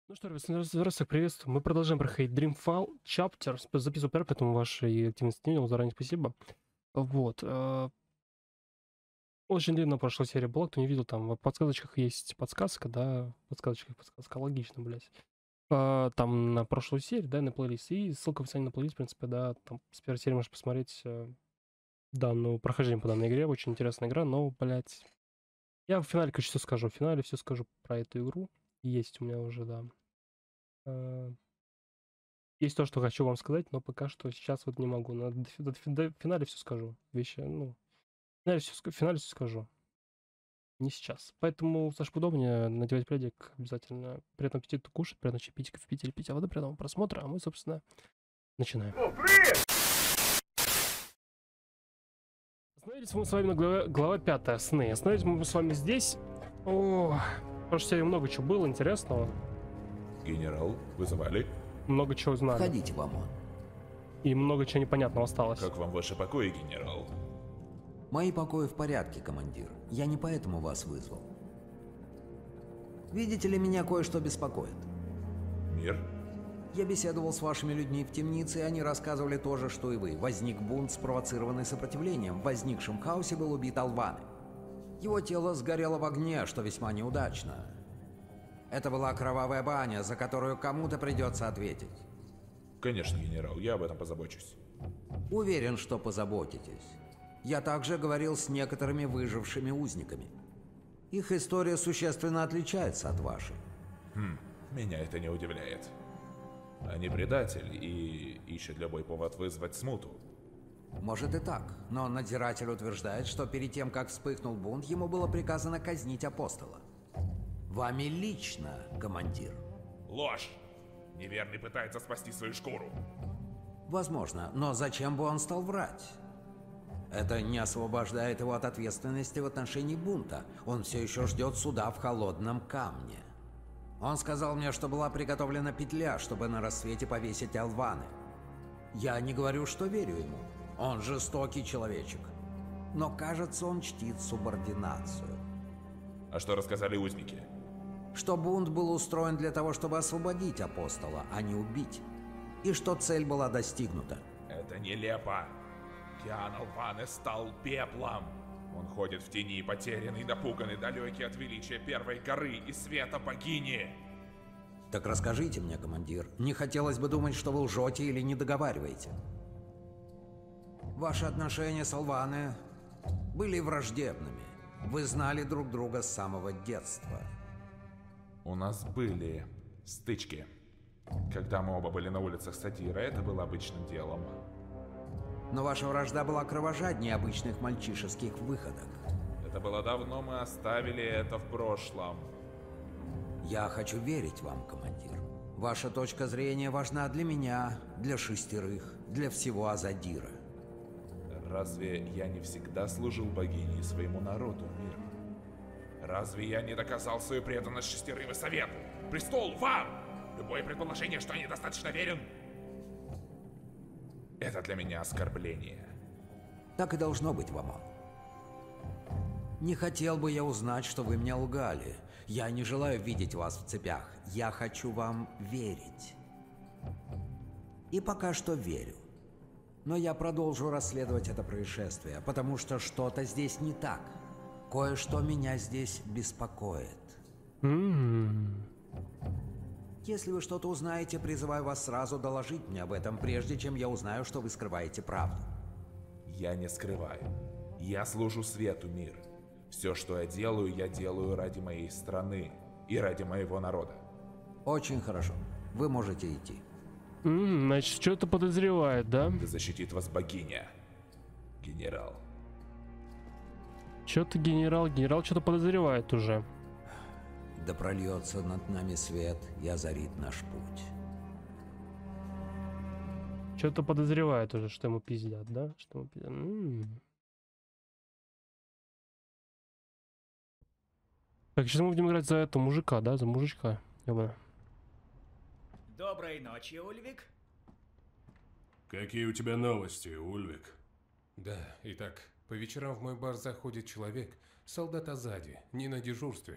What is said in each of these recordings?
Ну что, ребят, здравствуйте, приветствую. Мы продолжаем проходить Dreamfall Chapter. Записываю первый, поэтому вашей активности не видел, заранее спасибо. Вот. Очень длинно прошла серия была, кто не видел, там в подсказочках есть подсказка, да, в подсказочках подсказка, логично, блядь. Там на прошлую серию, да, на плейлист, и ссылка в описании на плейлист, в принципе, да, там с первой серии можешь посмотреть данную прохождение по данной игре, очень интересная игра, но, блядь, я в финале, конечно, все скажу, в финале все скажу про эту игру, есть у меня уже, да. Э, Есть то, что хочу вам сказать, но пока что сейчас вот не могу. В финале все скажу. Вещи, ну, в финале все скажу. Не сейчас. Поэтому, Саш, удобнее надевать пледик обязательно. Приятного аппетита кушать, приятного чаепитика в Питере, пить, а воды, приятного просмотра. А мы, собственно, начинаем. Остановились мы с вами на глава 5 «Сны». Остановились мы с вами здесь. О, в прошлой серии много чего было интересного. Генерал, вызывали? Много чего узнали. Входите в ОМОН. И много чего непонятного осталось. Как вам ваши покои, генерал? Мои покои в порядке, командир. Я не поэтому вас вызвал. Видите ли, меня кое-что беспокоит. Мир? Я беседовал с вашими людьми в темнице, и они рассказывали то же, что и вы. Возник бунт, спровоцированный сопротивлением. В возникшем хаосе был убит Алваны. Его тело сгорело в огне, что весьма неудачно. Это была кровавая баня, за которую кому-то придется ответить. Конечно, генерал, я об этом позабочусь. Уверен, что позаботитесь. Я также говорил с некоторыми выжившими узниками. Их история существенно отличается от вашей. Меня это не удивляет. Они предатель и ищут любой повод вызвать смуту. Может и так, но надзиратель утверждает, что перед тем, как вспыхнул бунт, ему было приказано казнить апостола. Вами лично, командир. Ложь! Неверный пытается спасти свою шкуру. Возможно, но зачем бы он стал врать? Это не освобождает его от ответственности в отношении бунта. Он все еще ждет суда в холодном камне. Он сказал мне, что была приготовлена петля, чтобы на рассвете повесить Алваны. Я не говорю, что верю ему. Он жестокий человечек. Но, кажется, он чтит субординацию. А что рассказали узники? Что бунт был устроен для того, чтобы освободить апостола, а не убить. И что цель была достигнута. Это нелепо. Киан Алваны стал пеплом. Он ходит в тени, потерянный, напуганный, далекий от величия первой горы и света богини. Так расскажите мне, командир. Не хотелось бы думать, что вы лжете или не договариваете. Ваши отношения с Алваны были враждебными. Вы знали друг друга с самого детства. У нас были стычки. Когда мы оба были на улицах Сатира, это было обычным делом. Но ваша вражда была кровожаднее обычных мальчишеских выходок. Это было давно, мы оставили это в прошлом. Я хочу верить вам, командир. Ваша точка зрения важна для меня, для шестерых, для всего Азадира. Разве я не всегда служил богине и своему народу, мир? Разве я не доказал свою преданность шестерым и совету? Престолу, вам! Любое предположение, что я недостаточно верен, это для меня оскорбление. Так и должно быть, Вамон. Не хотел бы я узнать, что вы мне лгали. Я не желаю видеть вас в цепях. Я хочу вам верить. И пока что верю. Но я продолжу расследовать это происшествие, потому что что-то здесь не так. Кое-что меня здесь беспокоит. Если вы что-то узнаете, призываю вас сразу доложить мне об этом, прежде чем я узнаю, что вы скрываете правду. Я не скрываю. Я служу свету, мир. Все, что я делаю ради моей страны и ради моего народа. Очень хорошо. Вы можете идти. Значит, что-то подозревает, да? Да защитит вас богиня, генерал. Что-то генерал что-то подозревает уже. Да прольется над нами свет и озарит наш путь. Что-то подозревает уже, что ему пиздят, да? Что ему пиздят. Так, сейчас мы будем играть за этого мужика, да? За мужичка. Ёбана. Доброй ночи, Ульвик. Какие у тебя новости, Ульвик? Да, итак, по вечерам в мой бар заходит человек, солдат Азади, не на дежурстве.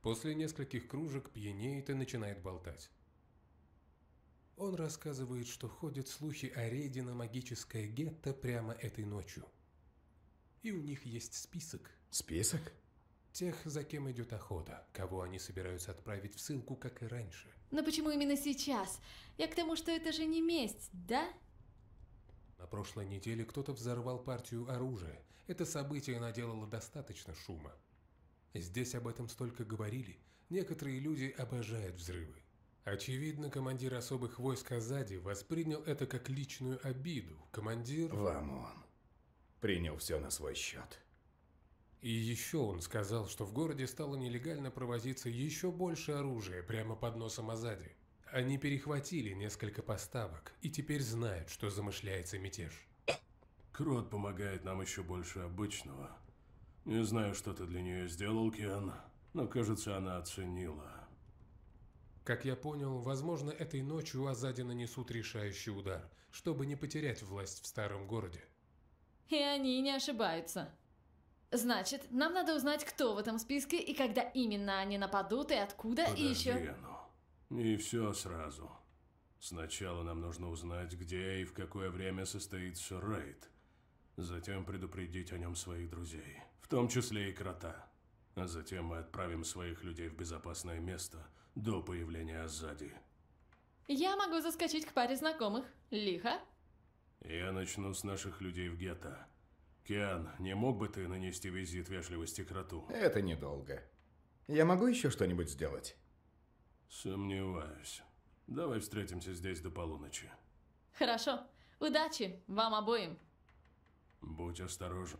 После нескольких кружек пьянеет и начинает болтать. Он рассказывает, что ходят слухи о рейде на магическое гетто прямо этой ночью. И у них есть список. Список? Тех, за кем идет охота, кого они собираются отправить в ссылку, как и раньше. Но почему именно сейчас? Я к тому, что это же не месть, да? На прошлой неделе кто-то взорвал партию оружия. Это событие наделало достаточно шума. Здесь об этом столько говорили. Некоторые люди обожают взрывы. Очевидно, командир особых войск Азади воспринял это как личную обиду. Командир... Вамон. Принял все на свой счет. И еще он сказал, что в городе стало нелегально провозиться еще больше оружия прямо под носом Азади. Они перехватили несколько поставок и теперь знают, что замышляется мятеж. Крот помогает нам еще больше обычного. Не знаю, что ты для нее сделал, Киан, но, кажется, она оценила. Как я понял, возможно, этой ночью Азади нанесут решающий удар, чтобы не потерять власть в старом городе. И они не ошибаются. Значит, нам надо узнать, кто в этом списке, и когда именно они нападут, и откуда, и еще... Ану. Не все сразу. Сначала нам нужно узнать, где и в какое время состоится рейд. Затем предупредить о нем своих друзей, в том числе и Крота. А затем мы отправим своих людей в безопасное место до появления Азади. Я могу заскочить к паре знакомых. Лихо. Я начну с наших людей в гетто. Киан, не мог бы ты нанести визит вежливости Кроту? Это недолго. Я могу еще что-нибудь сделать? Сомневаюсь. Давай встретимся здесь до полуночи. Хорошо. Удачи вам обоим. Будь осторожен.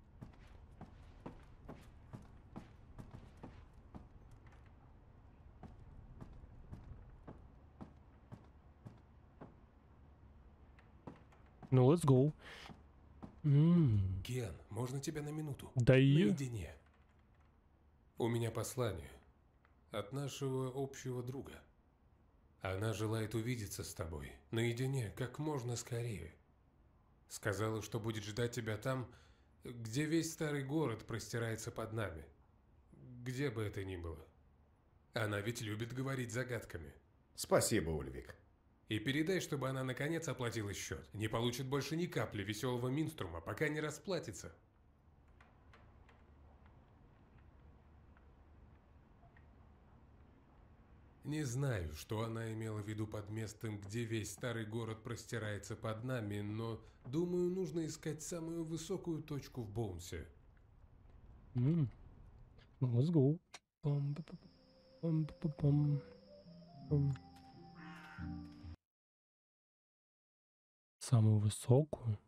Ну, let's go. Кен, можно тебя на минуту? Да и... Наедине. У меня послание. От нашего общего друга. Она желает увидеться с тобой. Наедине, как можно скорее. Сказала, что будет ждать тебя там, где весь старый город простирается под нами. Где бы это ни было. Она ведь любит говорить загадками. Спасибо, Ульвик. И передай, чтобы она наконец оплатила счет. Не получит больше ни капли веселого минструма, пока не расплатится. Не знаю, что она имела в виду под местом, где весь старый город простирается под нами, но, думаю, нужно искать самую высокую точку в Боунсе. Ну, let's go. Пам-па-па-пам. Самую высокую.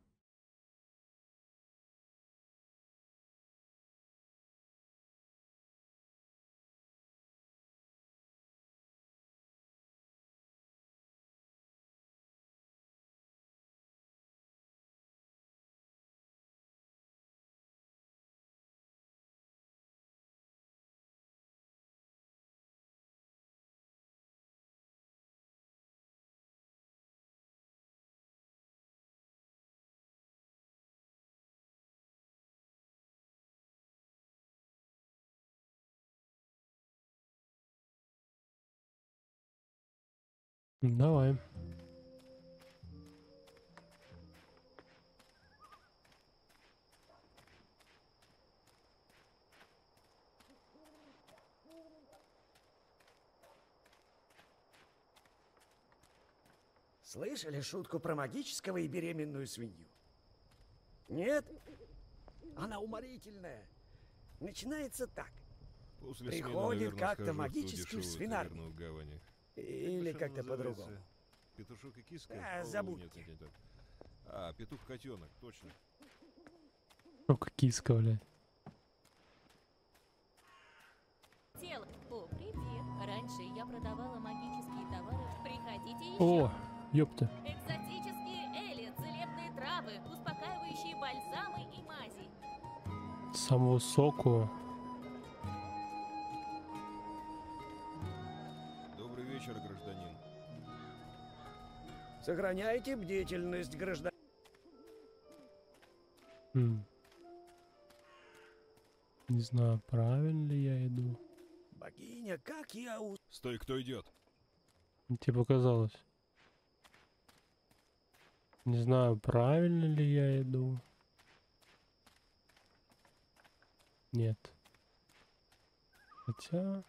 Давай. Слышали шутку про магического и беременную свинью? Нет? Она уморительная. Начинается так. После Приходит как-то магический свинарник. Или как-то по-другому. Петушок и киска? Забудьте. Нет. А, петух-котенок, точно. Только киска, блядь. О, привет. Раньше я продавала магические товары. Приходите еще. О, ёпта. Экзотические эли, целебные травы, успокаивающие бальзамы и мази. Самую высокую. Добрый вечер, гражданин. Сохраняйте бдительность, гражданин. Не знаю, правильно ли я иду. Богиня, как я Стой, кто идет? Тебе показалось. Не знаю, правильно ли я иду. Нет. Хотя...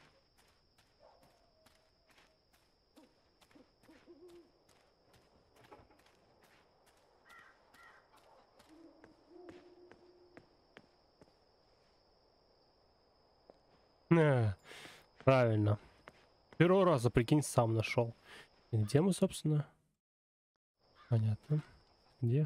Правильно. Первого раза, прикинь, сам нашел. Где мы, собственно? Понятно. Где?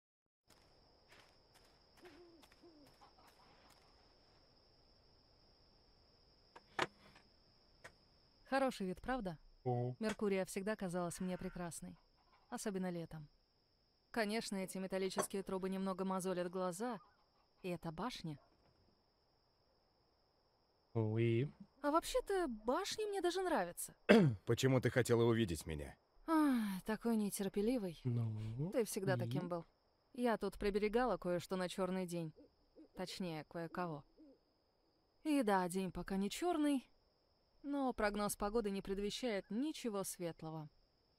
Хороший вид, правда? О. Меркурия всегда казалась мне прекрасной. Особенно летом. Конечно, эти металлические трубы немного мозолят глаза. И эта башня. Уи. А вообще-то башни мне даже нравятся. Почему ты хотела увидеть меня? Ах, такой нетерпеливый. Ну, Ты всегда и? таким был. Я тут приберегала кое-что на черный день. Точнее, кое-кого. И да, день пока не черный, но прогноз погоды не предвещает ничего светлого.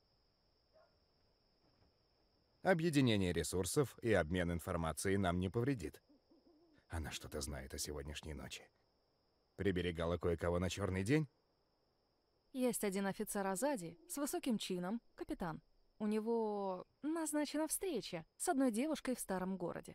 Объединение ресурсов и обмен информацией нам не повредит. Она что-то знает о сегодняшней ночи. Приберегала кое-кого на черный день? Есть один офицер Азади с высоким чином, капитан. У него назначена встреча с одной девушкой в старом городе.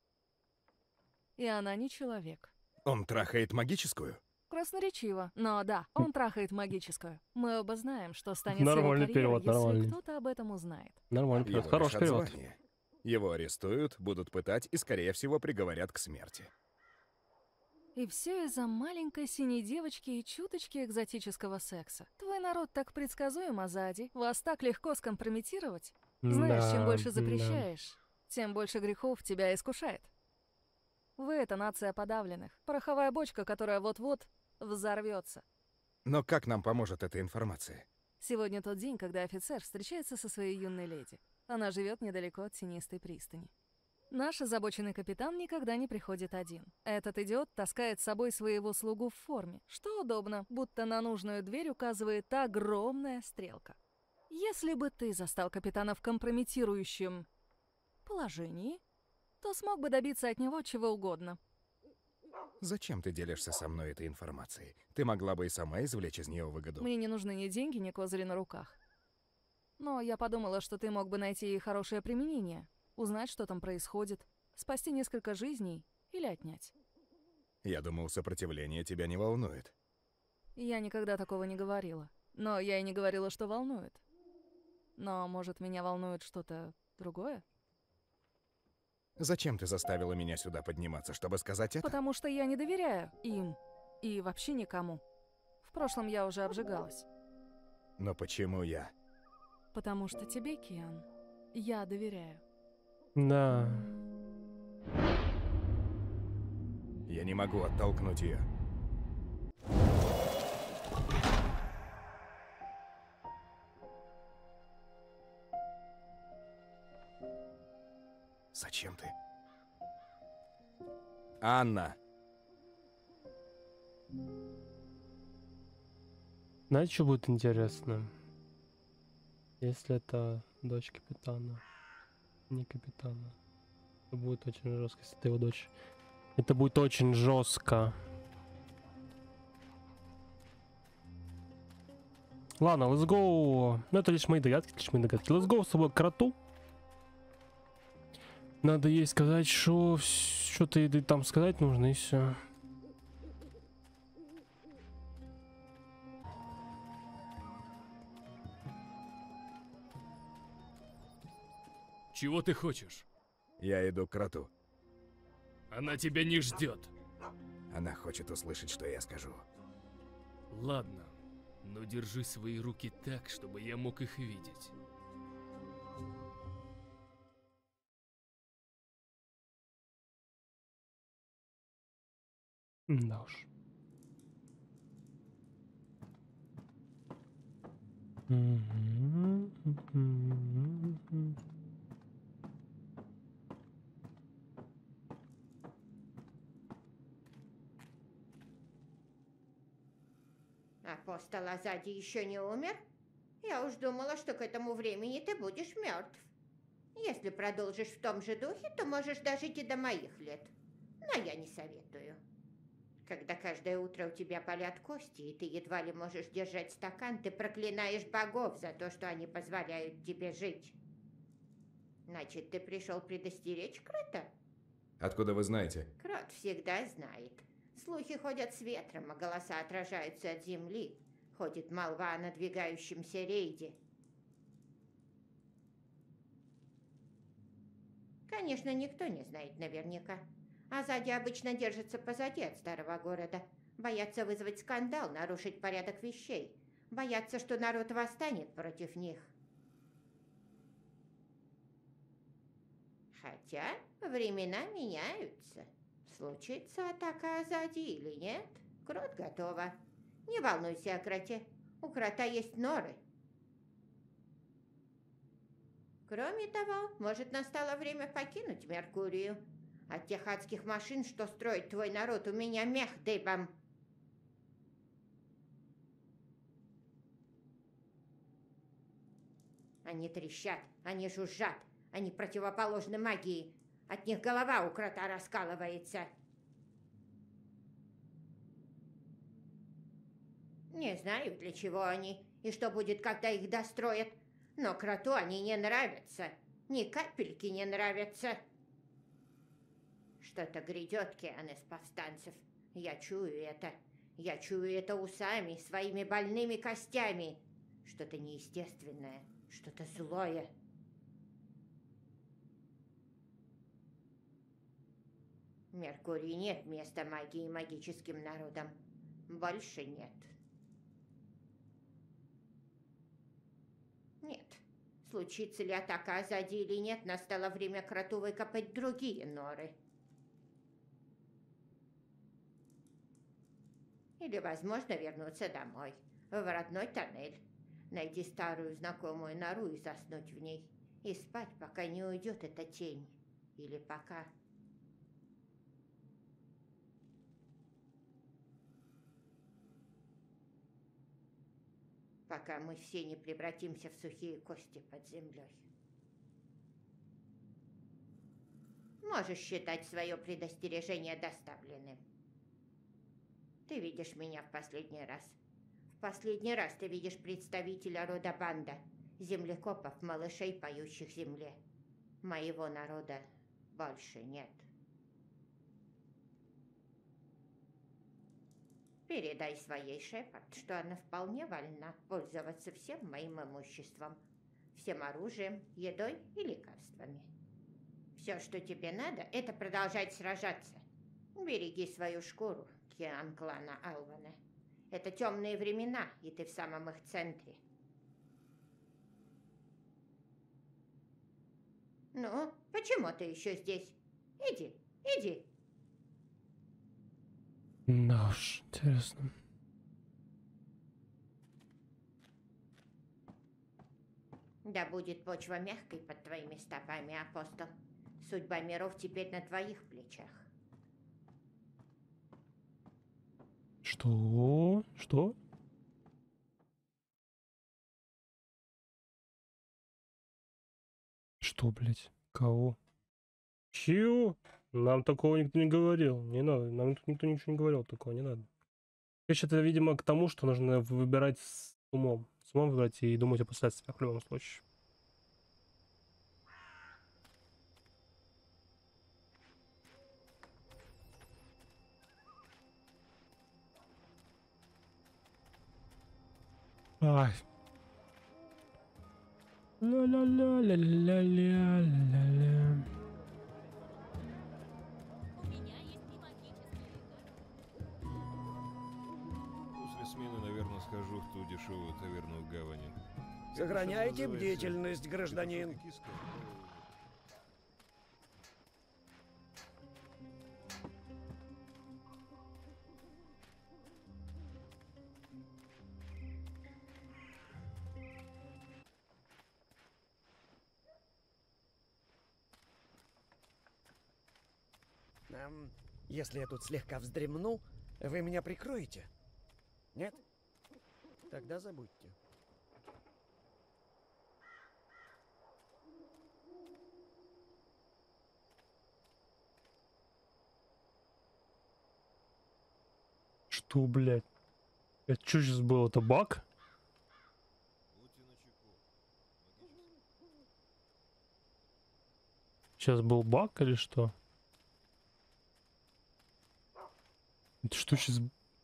И она не человек. Он трахает магическую? Красноречиво, но да, он трахает магическую. Мы оба знаем, что станет Нормальный с его карьерой, перевод, если нормальный. кто-то об этом узнает. Нормально, Его хороший лишат перевод. звания. Его арестуют, будут пытать и, скорее всего, приговорят к смерти. И все из-за маленькой синей девочки и чуточки экзотического секса. Твой народ так предсказуем, Азади. Вас так легко скомпрометировать. Знаешь, чем больше запрещаешь, тем больше грехов тебя искушает. Вы — это нация подавленных. Пороховая бочка, которая вот-вот взорвется. Но как нам поможет эта информация? Сегодня тот день, когда офицер встречается со своей юной леди. Она живет недалеко от Тенистой пристани. Наш озабоченный капитан никогда не приходит один. Этот идиот таскает с собой своего слугу в форме, что удобно, будто на нужную дверь указывает огромная стрелка. Если бы ты застал капитана в компрометирующем положении, то смог бы добиться от него чего угодно. Зачем ты делишься со мной этой информацией? Ты могла бы и сама извлечь из нее выгоду. Мне не нужны ни деньги, ни козыри на руках. Но я подумала, что ты мог бы найти ей хорошее применение, узнать, что там происходит, спасти несколько жизней или отнять. Я думал, сопротивление тебя не волнует. Я никогда такого не говорила. Но я и не говорила, что волнует. Но, может, меня волнует что-то другое? Зачем ты заставила меня сюда подниматься, чтобы сказать это? Потому что я не доверяю им и вообще никому. В прошлом я уже обжигалась. Но почему я? Потому что тебе, Киан, я доверяю. Да. Я не могу оттолкнуть ее. Зачем ты? Анна! Знаете, что будет интересно? Если это дочь капитана, не капитана, это будет очень жестко, если это его дочь. Это будет очень жестко. Ладно, let's go. Ну, это лишь мои догадки, Let's go с собой к кроту. Надо ей сказать, что что-то ей там сказать нужно, и все. Чего ты хочешь? Я иду к кроту. Она тебя не ждет. Она хочет услышать, что я скажу. Ладно, но держи свои руки так, чтобы я мог их видеть. Да уж. Апостол Азади еще не умер? Я уж думала, что к этому времени ты будешь мертв. Если продолжишь в том же духе, то можешь дожить и до моих лет. Но я не советую. Когда каждое утро у тебя болят кости, и ты едва ли можешь держать стакан, ты проклинаешь богов за то, что они позволяют тебе жить. Значит, ты пришел предостеречь Крота? Откуда вы знаете? Крот всегда знает. Слухи ходят с ветром, а голоса отражаются от земли. Ходит молва о надвигающемся рейде. Конечно, никто не знает наверняка. Азади обычно держатся позади от старого города. Боятся вызвать скандал, нарушить порядок вещей. Боятся, что народ восстанет против них. Хотя времена меняются. Случится атака Азади или нет, Крот готова. Не волнуйся о Кроте. У Крота есть норы. Кроме того, может, настало время покинуть Меркурию. От тех адских машин, что строит твой народ, у меня мех дыбом. Они трещат, они жужжат, они противоположны магии. От них голова у Крота раскалывается. Не знаю, для чего они и что будет, когда их достроят. Но Кроту они не нравятся. Ни капельки не нравятся. Что-то грядет, Киан, из повстанцев. Я чую это. Я чую это усами, своими больными костями. Что-то неестественное, что-то злое. В Меркурии нет места магии и магическим народам. Больше нет. Нет. Случится ли атака Азади или нет, настало время Кроту выкопать другие норы. Или, возможно, вернуться домой, в родной тоннель. Найди старую знакомую нору и заснуть в ней. И спать, пока не уйдет эта тень. Или пока... Пока мы все не превратимся в сухие кости под землей. Можешь считать свое предостережение доставленным. Ты видишь меня в последний раз. В последний раз ты видишь представителя рода Банда, землекопов, малышей, поющих земле. Моего народа больше нет. Передай своей Шепард, что она вполне вольна пользоваться всем моим имуществом, всем оружием, едой и лекарствами. Все, что тебе надо, это продолжать сражаться. Береги свою шкуру, Киан клана Алвана. Это темные времена, и ты в самом их центре. Ну, почему ты еще здесь? Иди, иди. Да уж, интересно. Да будет почва мягкой под твоими стопами, апостол. Судьба миров теперь на твоих плечах. Что? Что? Что, блядь? Кого? Чего? Нам такого никто не говорил. Не надо. Нам тут никто ничего не говорил. Такого не надо. Короче, это, видимо, к тому, что нужно выбирать с умом. С умом выбирать и думать о последствиях в любом случае. Ай. Ля-ля-ля-ля-ля-ля-ля-ля. После смены, наверное, схожу в ту дешевую таверну в гавани. Сохраняйте бдительность, гражданин. Если я тут слегка вздремну, вы меня прикроете? Нет? Тогда забудьте. Что, блядь? Это что сейчас было? Это баг? Сейчас был баг или что? Это что сейчас?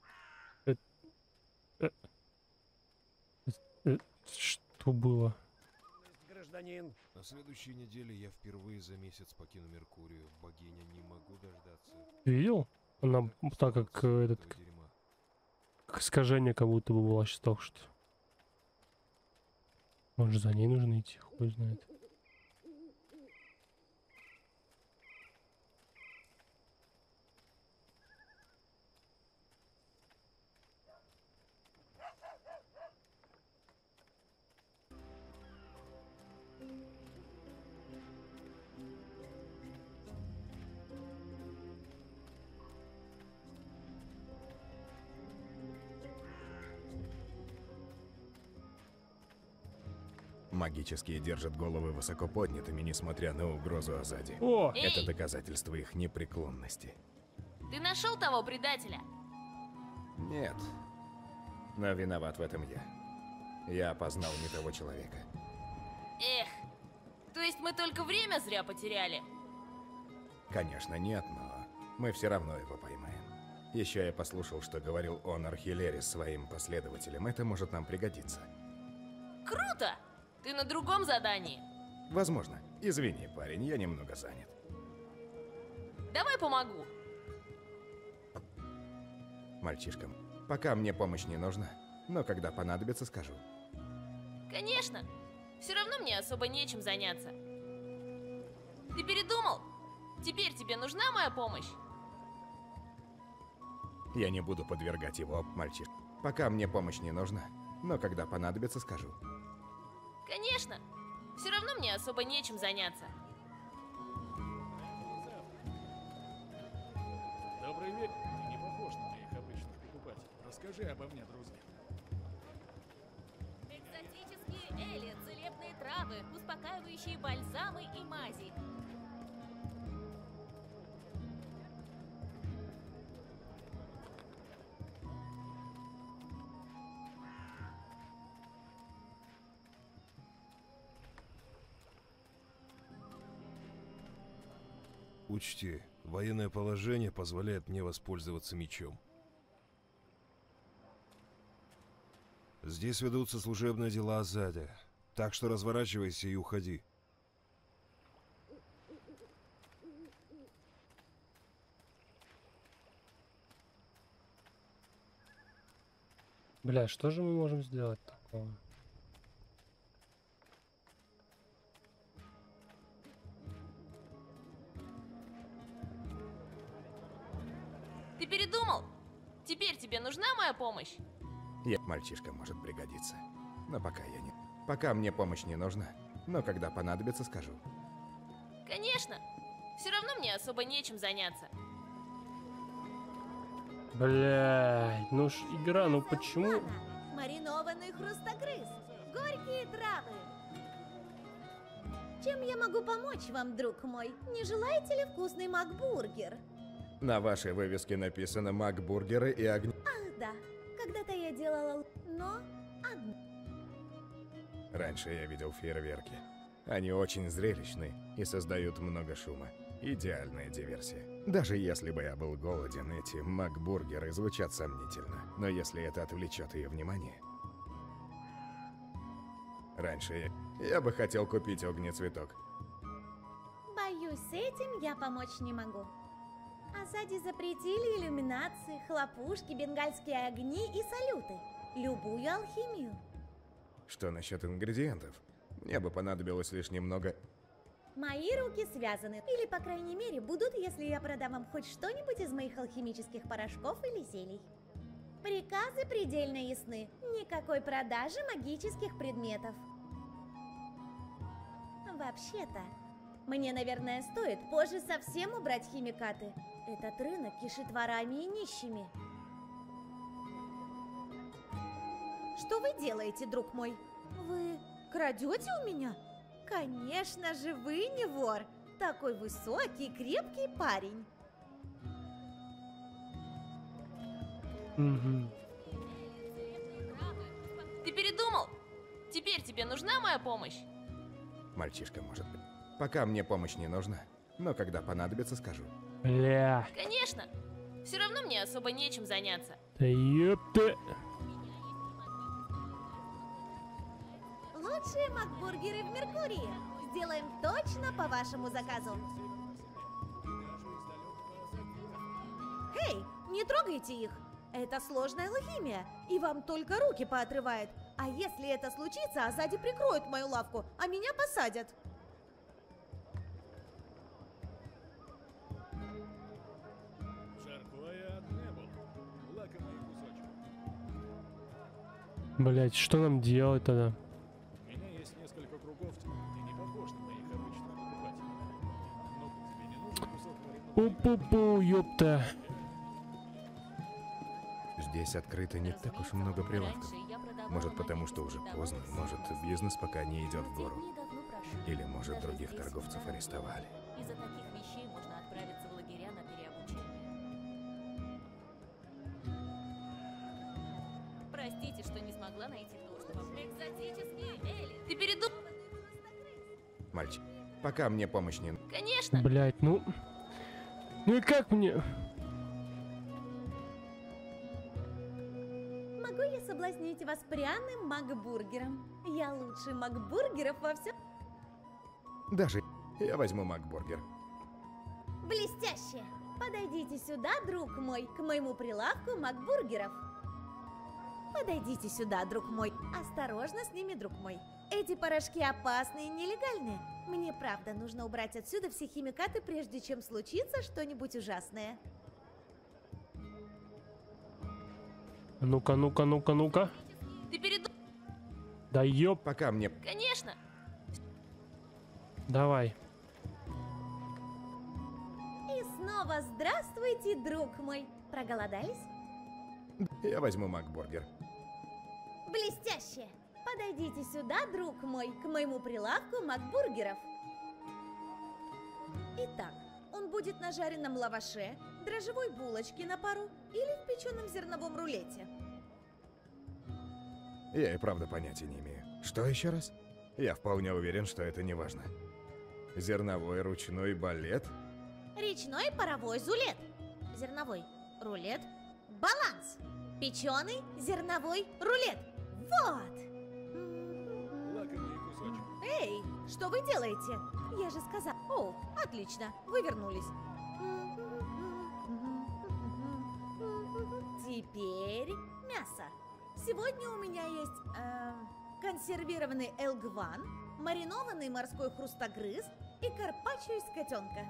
Что было? Гражданин. На следующей неделе я впервые за месяц покину Меркурию. Богиня, не могу дождаться. Ты видел? Она так как этот... Как искажение как будто бы было сейчас только что. Может за ней нужно идти, хуй знает. Магические держат головы высоко поднятыми, несмотря на угрозу Азади. О! Это доказательство их непреклонности. Ты нашел того предателя? Нет. Но виноват в этом я. Я опознал не того человека. Эх, то есть мы только время зря потеряли? Конечно, нет, но мы все равно его поймаем. Еще я послушал, что говорил он Архилерис своим последователям. Это может нам пригодиться. Круто! Ты на другом задании. Возможно. Извини, парень, я немного занят. Давай помогу. Мальчишкам, пока мне помощь не нужна, но когда понадобится, скажу. Конечно. Все равно мне особо нечем заняться. Ты передумал? Теперь тебе нужна моя помощь? Я не буду подвергать его, мальчиш. Пока мне помощь не нужна, но когда понадобится, скажу. Конечно. Все равно мне особо нечем заняться. Добрый вечер. Ты не похож на моих обычных покупателей. Расскажи обо мне, друзья. Экзотические эли, целебные травы, успокаивающие бальзамы и мази. Учти, военное положение позволяет мне воспользоваться мечом. Здесь ведутся служебные дела Азади, так что разворачивайся и уходи. Бля, что же мы можем сделать такого? Ты передумал? Теперь тебе нужна моя помощь? Мальчишка может пригодиться. Но пока я не... Пока мне помощь не нужна, но когда понадобится, скажу. Конечно. Все равно мне особо нечем заняться. Блядь, ну ж игра, ну почему? Маринованный хрустогрыз, горькие травы. Чем я могу помочь вам, друг мой? Не желаете ли вкусный макбургер? На вашей вывеске написано «Макбургеры и огни». Ах, да. Когда-то я делала... но... одну. Раньше я видел фейерверки. Они очень зрелищны и создают много шума. Идеальная диверсия. Даже если бы я был голоден, эти макбургеры звучат сомнительно. Но если это отвлечет ее внимание... Раньше я бы хотел купить огнецветок. Боюсь, с этим я помочь не могу. Азади запретили иллюминации, хлопушки, бенгальские огни и салюты. Любую алхимию. Что насчет ингредиентов? Мне бы понадобилось лишь немного... Мои руки связаны. Или, по крайней мере, будут, если я продам вам хоть что-нибудь из моих алхимических порошков или зелий. Приказы предельно ясны. Никакой продажи магических предметов. Вообще-то, мне, наверное, стоит позже совсем убрать химикаты. Этот рынок кишит ворами и нищими. Что вы делаете, друг мой? Вы крадете у меня? Конечно же, вы не вор. Такой высокий, крепкий парень. Ты передумал? Теперь тебе нужна моя помощь? Мальчишка, может быть. Пока мне помощь не нужна, но когда понадобится, скажу. Бля. Конечно. Все равно мне особо нечем заняться. Да ёпта. Лучшие макбургеры в Меркурии. Сделаем точно по вашему заказу. Эй, не трогайте их. Это сложная алхимия, и вам только руки поотрывает. А если это случится, Азади прикроют мою лавку, а меня посадят. Блять, что нам делать тогда? У меня есть несколько кругов, ты не похож на моих обычных покупателей. Но тебе не нужен кусок маринованного. Пу-пу-пу, ёпта. Здесь открыто не так уж много прилавков. Может, потому что уже поздно, может, бизнес пока не идет в гору. Или, может, других торговцев арестовали. Из-за таких вещей можно отправиться в лагеря на переобучение. Простите, что не смогла найти то, что вам экзотические Элли. Ты передумал? Мальчик, пока мне помощь не... Конечно. Блять, ну... Ну и как мне... Могу я соблазнить вас пряным макбургером? Я лучший макбургеров во всем... Даже я возьму макбургер. Блестяще! Подойдите сюда, друг мой, к моему прилавку макбургеров. Подойдите сюда, друг мой. Осторожно с ними, друг мой. Эти порошки опасные и нелегальные. Мне правда нужно убрать отсюда все химикаты, прежде чем случится что-нибудь ужасное. Ну-ка, ну-ка, ну-ка, ну-ка. Ты передумал? Да ёп. Пока мне... Конечно. Давай. И снова здравствуйте, друг мой. Проголодались? Я возьму макбургер. Блестяще! Подойдите сюда, друг мой, к моему прилавку макбургеров. Итак, он будет на жареном лаваше, дрожжевой булочке на пару или в печеном зерновом рулете. Я и правда понятия не имею. Что еще раз? Я вполне уверен, что это не важно. Зерновой ручной балет? Речной паровой зулет. Зерновой рулет. Баланс. Печеный зерновой рулет. Вот! Лакомый кусочек. Эй, что вы делаете? Я же сказал... О, отлично, вы вернулись. Теперь мясо. Сегодня у меня есть консервированный элгван, маринованный морской хрустогрыз и карпаччо из котенка.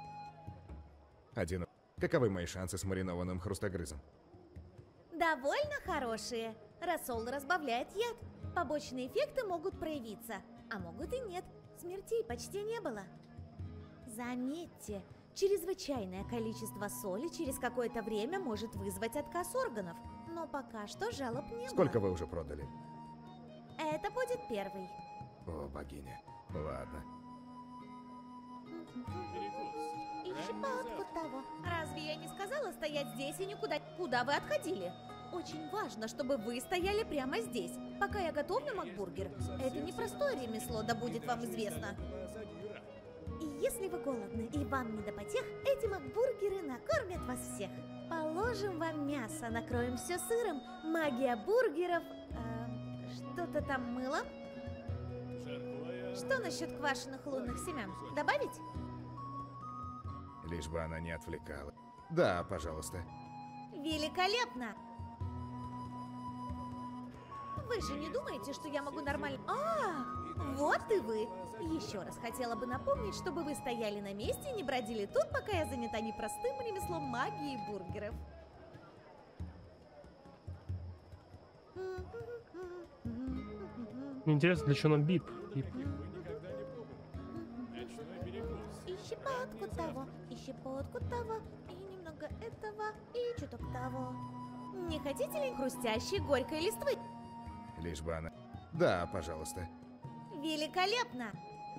Один. Каковы мои шансы с маринованным хрустогрызом? Довольно хорошие. Рассол разбавляет яд. Побочные эффекты могут проявиться, а могут и нет. Смертей почти не было. Заметьте, чрезвычайное количество соли через какое-то время может вызвать отказ органов. Но пока что жалоб не было. Сколько вы уже продали? Это будет первый. О, богиня. Ладно. И щепотку того. Разве я не сказала стоять здесь и никуда? Куда вы отходили? Очень важно, чтобы вы стояли прямо здесь, пока я готовлю макбургер. Это непростое ремесло, да будет вам известно. И если вы голодны и вам не до потех, эти макбургеры накормят вас всех. Положим вам мясо, накроем все сыром, магия бургеров, что-то там мылом. Что насчет квашеных лунных семян? Добавить? Лишь бы она не отвлекала. Да, пожалуйста. Великолепно! Вы же не думаете, что я могу нормально... Вот и вы! Еще раз хотела бы напомнить, чтобы вы стояли на месте и не бродили тут, пока я занята непростым ремеслом магии бургеров. Интересно, для чего нам бип? И щепотку того, и щепотку того, и немного этого, и чуток того. Не хотите ли хрустящей горькой листвы? Лишь бы она... Да, пожалуйста. Великолепно!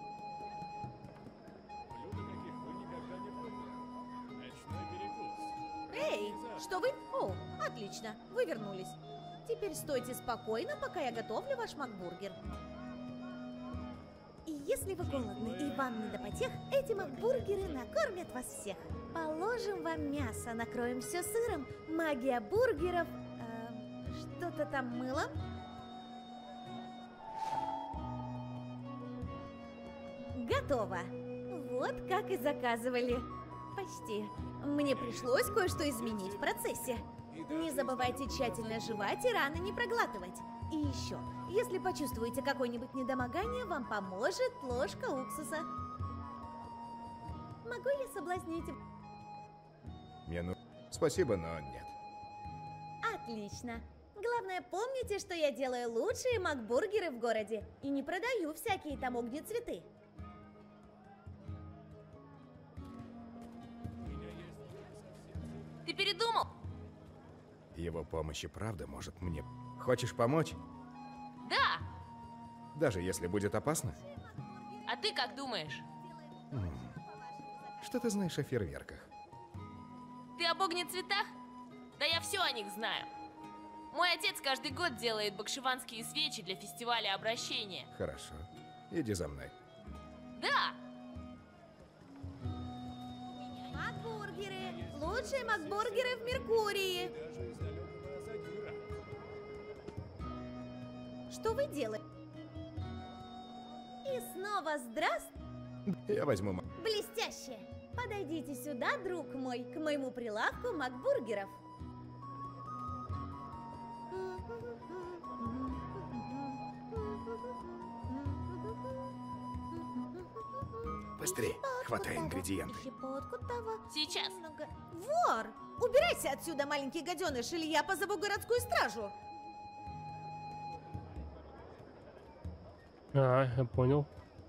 Эй, что вы? О, отлично, вы вернулись. Теперь стойте спокойно, пока я готовлю ваш макбургер. И если вы голодны и вам не до потех, эти макбургеры накормят вас всех. Положим вам мясо, накроем все сыром, магия бургеров, что-то там мылом. Готово. Вот как и заказывали. Почти. Мне пришлось кое-что изменить в процессе. Не забывайте тщательно жевать и рано не проглатывать. И еще, если почувствуете какое-нибудь недомогание, вам поможет ложка уксуса. Могу я соблазнить? Спасибо, но нет. Отлично. Главное, помните, что я делаю лучшие макбургеры в городе и не продаю всякие там огнецветы. Ты передумал? Его помощь и правда может мне... Хочешь помочь? Да! Даже если будет опасно? А ты как думаешь? Что ты знаешь о фейерверках? Ты об огнецветах? Да я все о них знаю. Мой отец каждый год делает бакшиванские свечи для фестиваля обращения. Хорошо. Иди за мной. Да! Макбургеры! Лучшие макбургеры в Меркурии! Что вы делаете? И снова здравствуйте! Я возьму... Блестяще! Подойдите сюда, друг мой, к моему прилавку макбургеров. Быстрее, хватай ингредиенты. Сейчас. Вор! Убирайся отсюда, маленький гаденыш, или я позову городскую стражу. Я понял.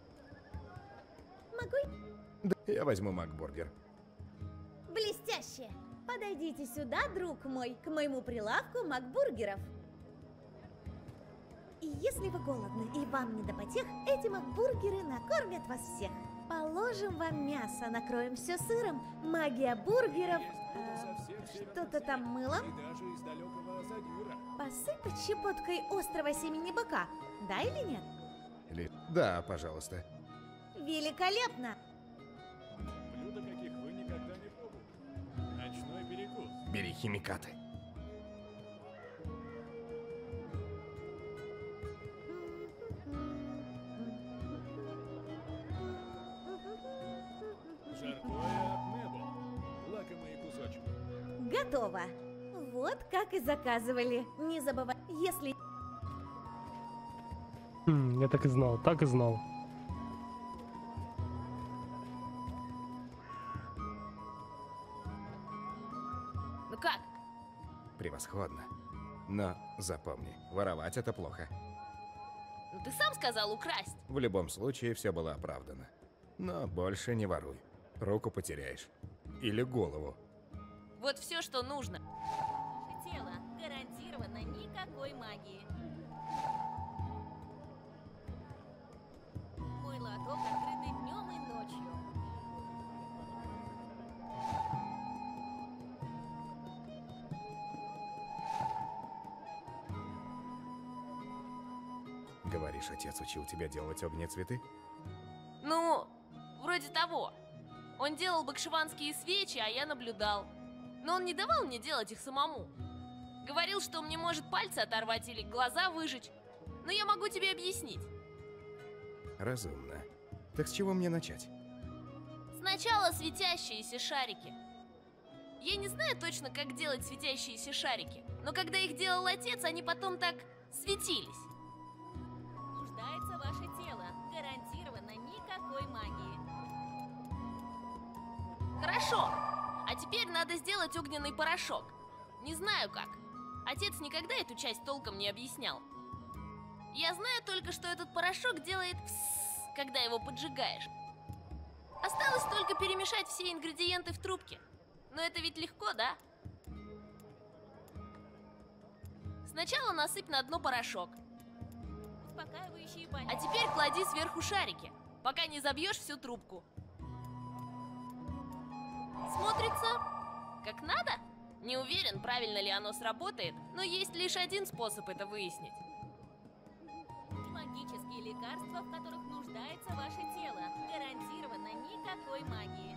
Могу? Да, я возьму макбургер. Блестяще! Подойдите сюда, друг мой, к моему прилавку макбургеров. И если вы голодны и вам не до потех, эти макбургеры накормят вас всех. Положим вам мясо, накроем все сыром, магия бургеров, что-то там мылом. Посыпать щепоткой острого семени быка, да или нет? Да, пожалуйста. Великолепно! Блюда, каких вы никогда не пробовали. Ночной перекус. Бери химикаты. Жаркое от Небо. Лакомые кусочки. Готово. Вот как и заказывали. Не забывай, если... Я так и знал, так и знал. Ну как? Превосходно. Но запомни, воровать это плохо. Ну ты сам сказал украсть. В любом случае все было оправдано. Но больше не воруй. Руку потеряешь. Или голову. Вот все, что нужно. Тело гарантированно никакой магии. Мой лоток открытый днем и ночью. Говоришь, отец учил тебя делать огнецветы? Ну, вроде того. Он делал бакшиванские свечи, а я наблюдал. Но он не давал мне делать их самому. Говорил, что мне может пальцы оторвать или глаза выжечь. Но я могу тебе объяснить. Разумно. Так с чего мне начать? Сначала светящиеся шарики. Я не знаю точно, как делать светящиеся шарики, но когда их делал отец, они потом так светились. Нуждается ваше тело. Гарантированно никакой магии. Хорошо. А теперь надо сделать огненный порошок. Не знаю как. Отец никогда эту часть толком не объяснял. Я знаю только, что этот порошок делает пссс, когда его поджигаешь. Осталось только перемешать все ингредиенты в трубке. Но это ведь легко, да? Сначала насыпь на дно порошок. успокаивающие бали. А теперь клади сверху шарики, пока не забьешь всю трубку. Смотрится как надо? Не уверен, правильно ли оно сработает, но есть лишь один способ это выяснить. Магические лекарства, в которых нуждается ваше тело. Гарантированно никакой магии.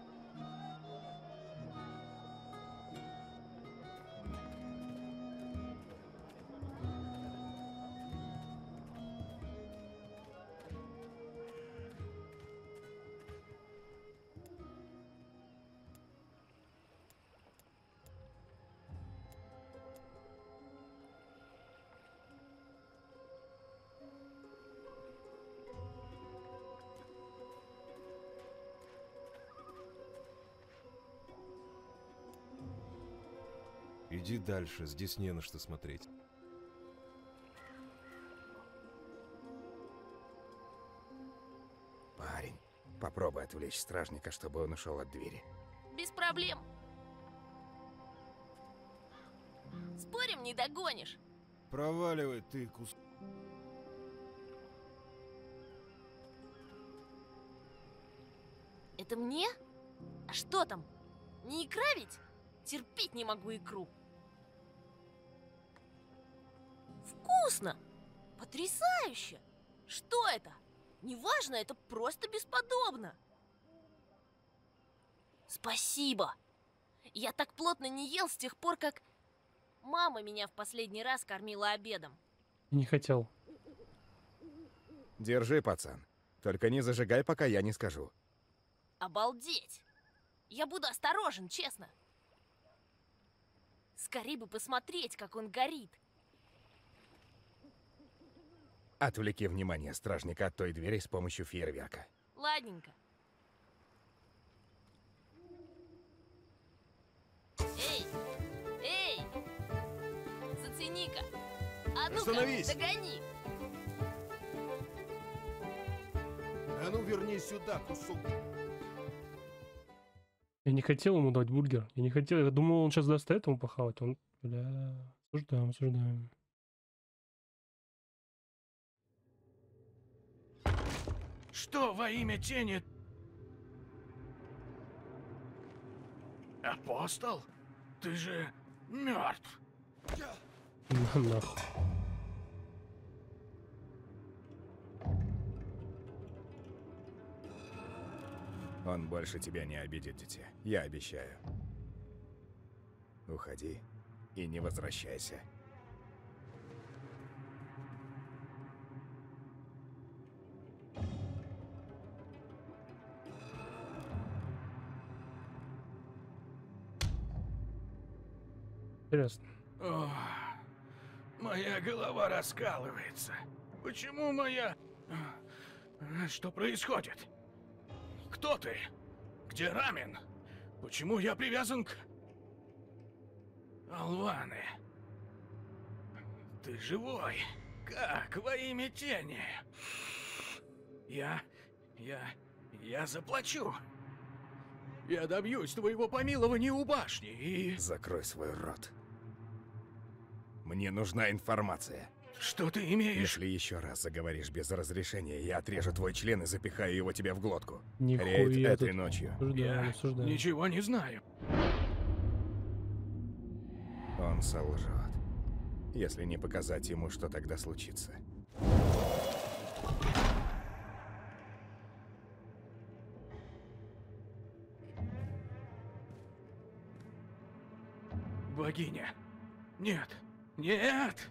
Иди дальше, здесь не на что смотреть. Парень, попробуй отвлечь стражника, чтобы он ушел от двери. Без проблем. Спорим, не догонишь. Проваливай ты, кус... Это мне? А что там? Не икра ведь? Терпеть не могу икру. Вкусно! Потрясающе! Что это? Неважно, это просто бесподобно. Спасибо. Я так плотно не ел с тех пор, как мама меня в последний раз кормила обедом. Не хотел. Держи, пацан. Только не зажигай, пока я не скажу. Обалдеть! Я буду осторожен, честно. Скорее бы посмотреть, как он горит. Отвлеки внимание стражника от той двери с помощью фейерверка. Ладненько. Эй! Эй! Зацени-ка! А ну-ка, Остановись! догони! А ну вернись сюда, кусок. Я не хотел ему дать бургер. Я не хотел. Я думал, он сейчас даст этому похавать. Он, бля, осуждаем, осуждаем. Что во имя тени? Апостол? Ты же мертв. Нахуй. Он больше тебя не обидит, дитя. Я обещаю. Уходи и не возвращайся. Интересно. О, моя голова раскалывается. Почему моя... Что происходит? Кто ты? Где Рамен? Почему я привязан к... Алваны? Ты живой? Как? Во имя тени? Я заплачу. Я добьюсь твоего помилования у башни и... Закрой свой рот. Мне нужна информация. Что ты имеешь? Если еще раз заговоришь без разрешения, я отрежу твой член и запихаю его тебе в глотку. Нихуя Рейд этой тут. ночью. Осуждаем, осуждаем. Ничего не знаю. Он солжет. Если не показать ему, что тогда случится. Богиня. Нет. Нет!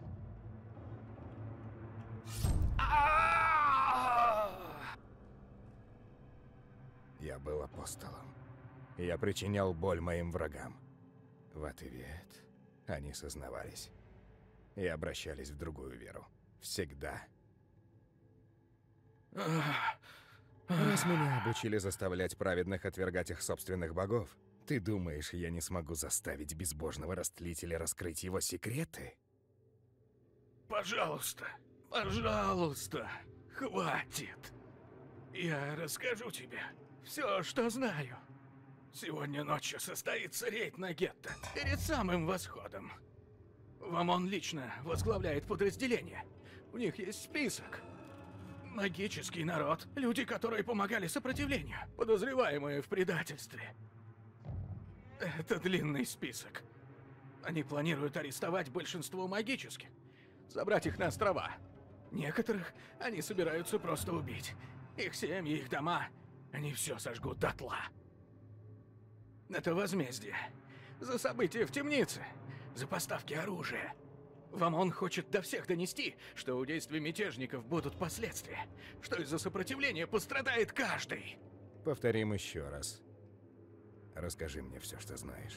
Я был апостолом. Я причинял боль моим врагам. В ответ они сознавались и обращались в другую веру. Всегда. Раз меня обучили заставлять праведных отвергать их собственных богов, ты думаешь, я не смогу заставить безбожного растлителя раскрыть его секреты? Пожалуйста, пожалуйста, хватит. Я расскажу тебе все, что знаю. Сегодня ночью состоится рейд на гетто перед самым восходом. Вамон лично возглавляет подразделение. У них есть список. Магический народ. Люди, которые помогали сопротивлению. Подозреваемые в предательстве. Это длинный список. Они планируют арестовать большинство магических. Забрать их на острова. Некоторых они собираются просто убить. Их семьи, их дома. Они все сожгут дотла. Это возмездие. За события в темнице. За поставки оружия. Вамон хочет до всех донести, что у действий мятежников будут последствия. Что из-за сопротивления пострадает каждый. Повторим еще раз. Расскажи мне все, что знаешь.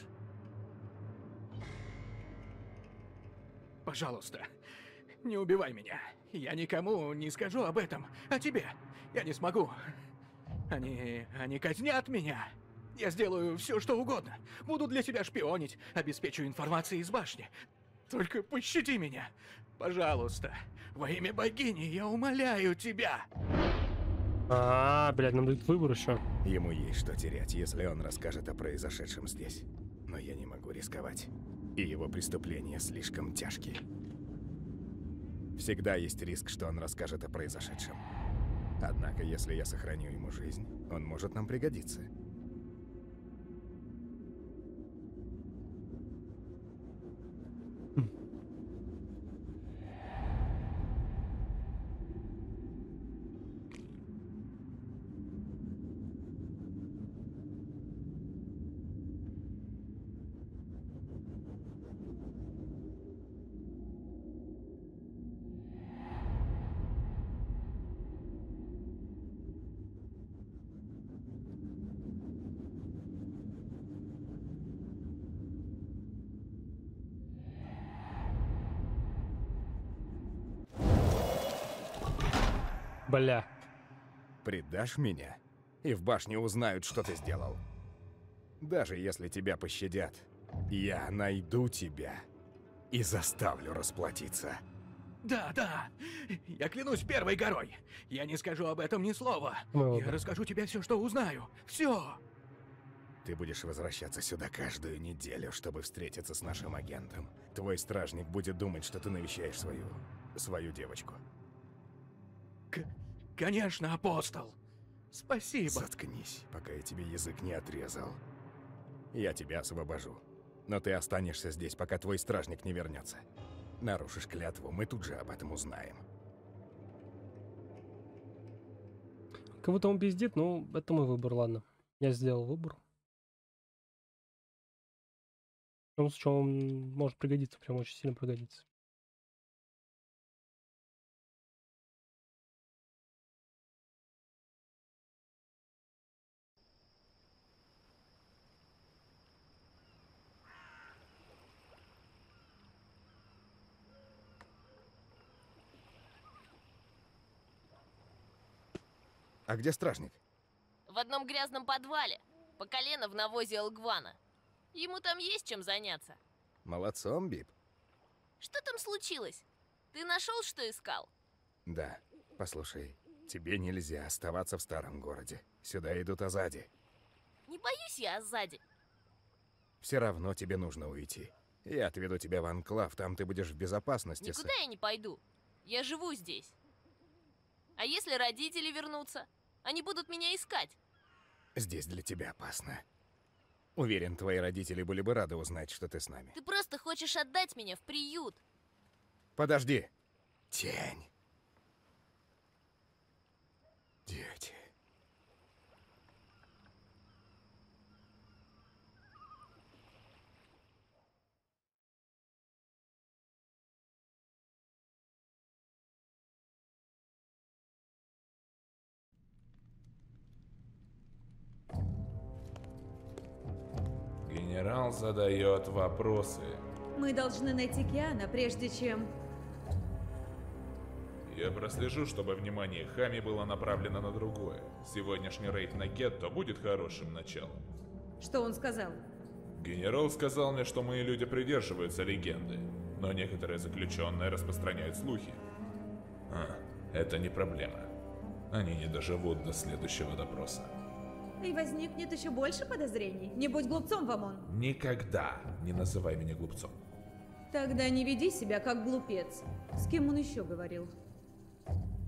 Пожалуйста, не убивай меня. Я никому не скажу об этом. А тебе? Я не смогу. Они казнят меня. Я сделаю все, что угодно. Буду для тебя шпионить, обеспечу информацией из башни. Только пощади меня. Пожалуйста. Во имя богини, я умоляю тебя. Блядь, нам дают выбор еще. Ему есть что терять, если он расскажет о произошедшем здесь. Но я не могу рисковать. И его преступления слишком тяжкие. Всегда есть риск, что он расскажет о произошедшем. Однако, если я сохраню ему жизнь, он может нам пригодиться. Бля. Предашь меня, и в башне узнают, что ты сделал. Даже если тебя пощадят, я найду тебя и заставлю расплатиться. Да, да. Я клянусь первой горой. Я не скажу об этом ни слова. Я расскажу тебе все, что узнаю. Все. Ты будешь возвращаться сюда каждую неделю, чтобы встретиться с нашим агентом. Твой стражник будет думать, что ты навещаешь свою девочку. Конечно, апостол. Спасибо. Заткнись, пока я тебе язык не отрезал. Я тебя освобожу. Но ты останешься здесь, пока твой стражник не вернется. Нарушишь клятву, мы тут же об этом узнаем. Кого-то он пиздит, но это мой выбор, ладно. Я сделал выбор. В том случае он может пригодиться, прям очень сильно пригодится. А где стражник? В одном грязном подвале, по колено в навозе Элгвана. Ему там есть чем заняться. Молодцом, Бип. Что там случилось? Ты нашел, что искал? Да. Послушай, тебе нельзя оставаться в старом городе. Сюда идут Азади. Не боюсь я Азади. Все равно тебе нужно уйти. Я отведу тебя в Анклав, там ты будешь в безопасности. Никуда я не пойду. Я живу здесь. А если родители вернутся? Они будут меня искать. Здесь для тебя опасно. Уверен, твои родители были бы рады узнать, что ты с нами. Ты просто хочешь отдать меня в приют. Подожди. Тень. Дети. Генерал задает вопросы. Мы должны найти Киана, прежде чем... Я прослежу, чтобы внимание Хами было направлено на другое. Сегодняшний рейд на Гетто будет хорошим началом. Что он сказал? Генерал сказал мне, что мои люди придерживаются легенды, но некоторые заключенные распространяют слухи. Это не проблема. Они не доживут до следующего допроса. И возникнет еще больше подозрений. Не будь глупцом, Вамон. Никогда не называй меня глупцом. Тогда не веди себя как глупец. С кем он еще говорил?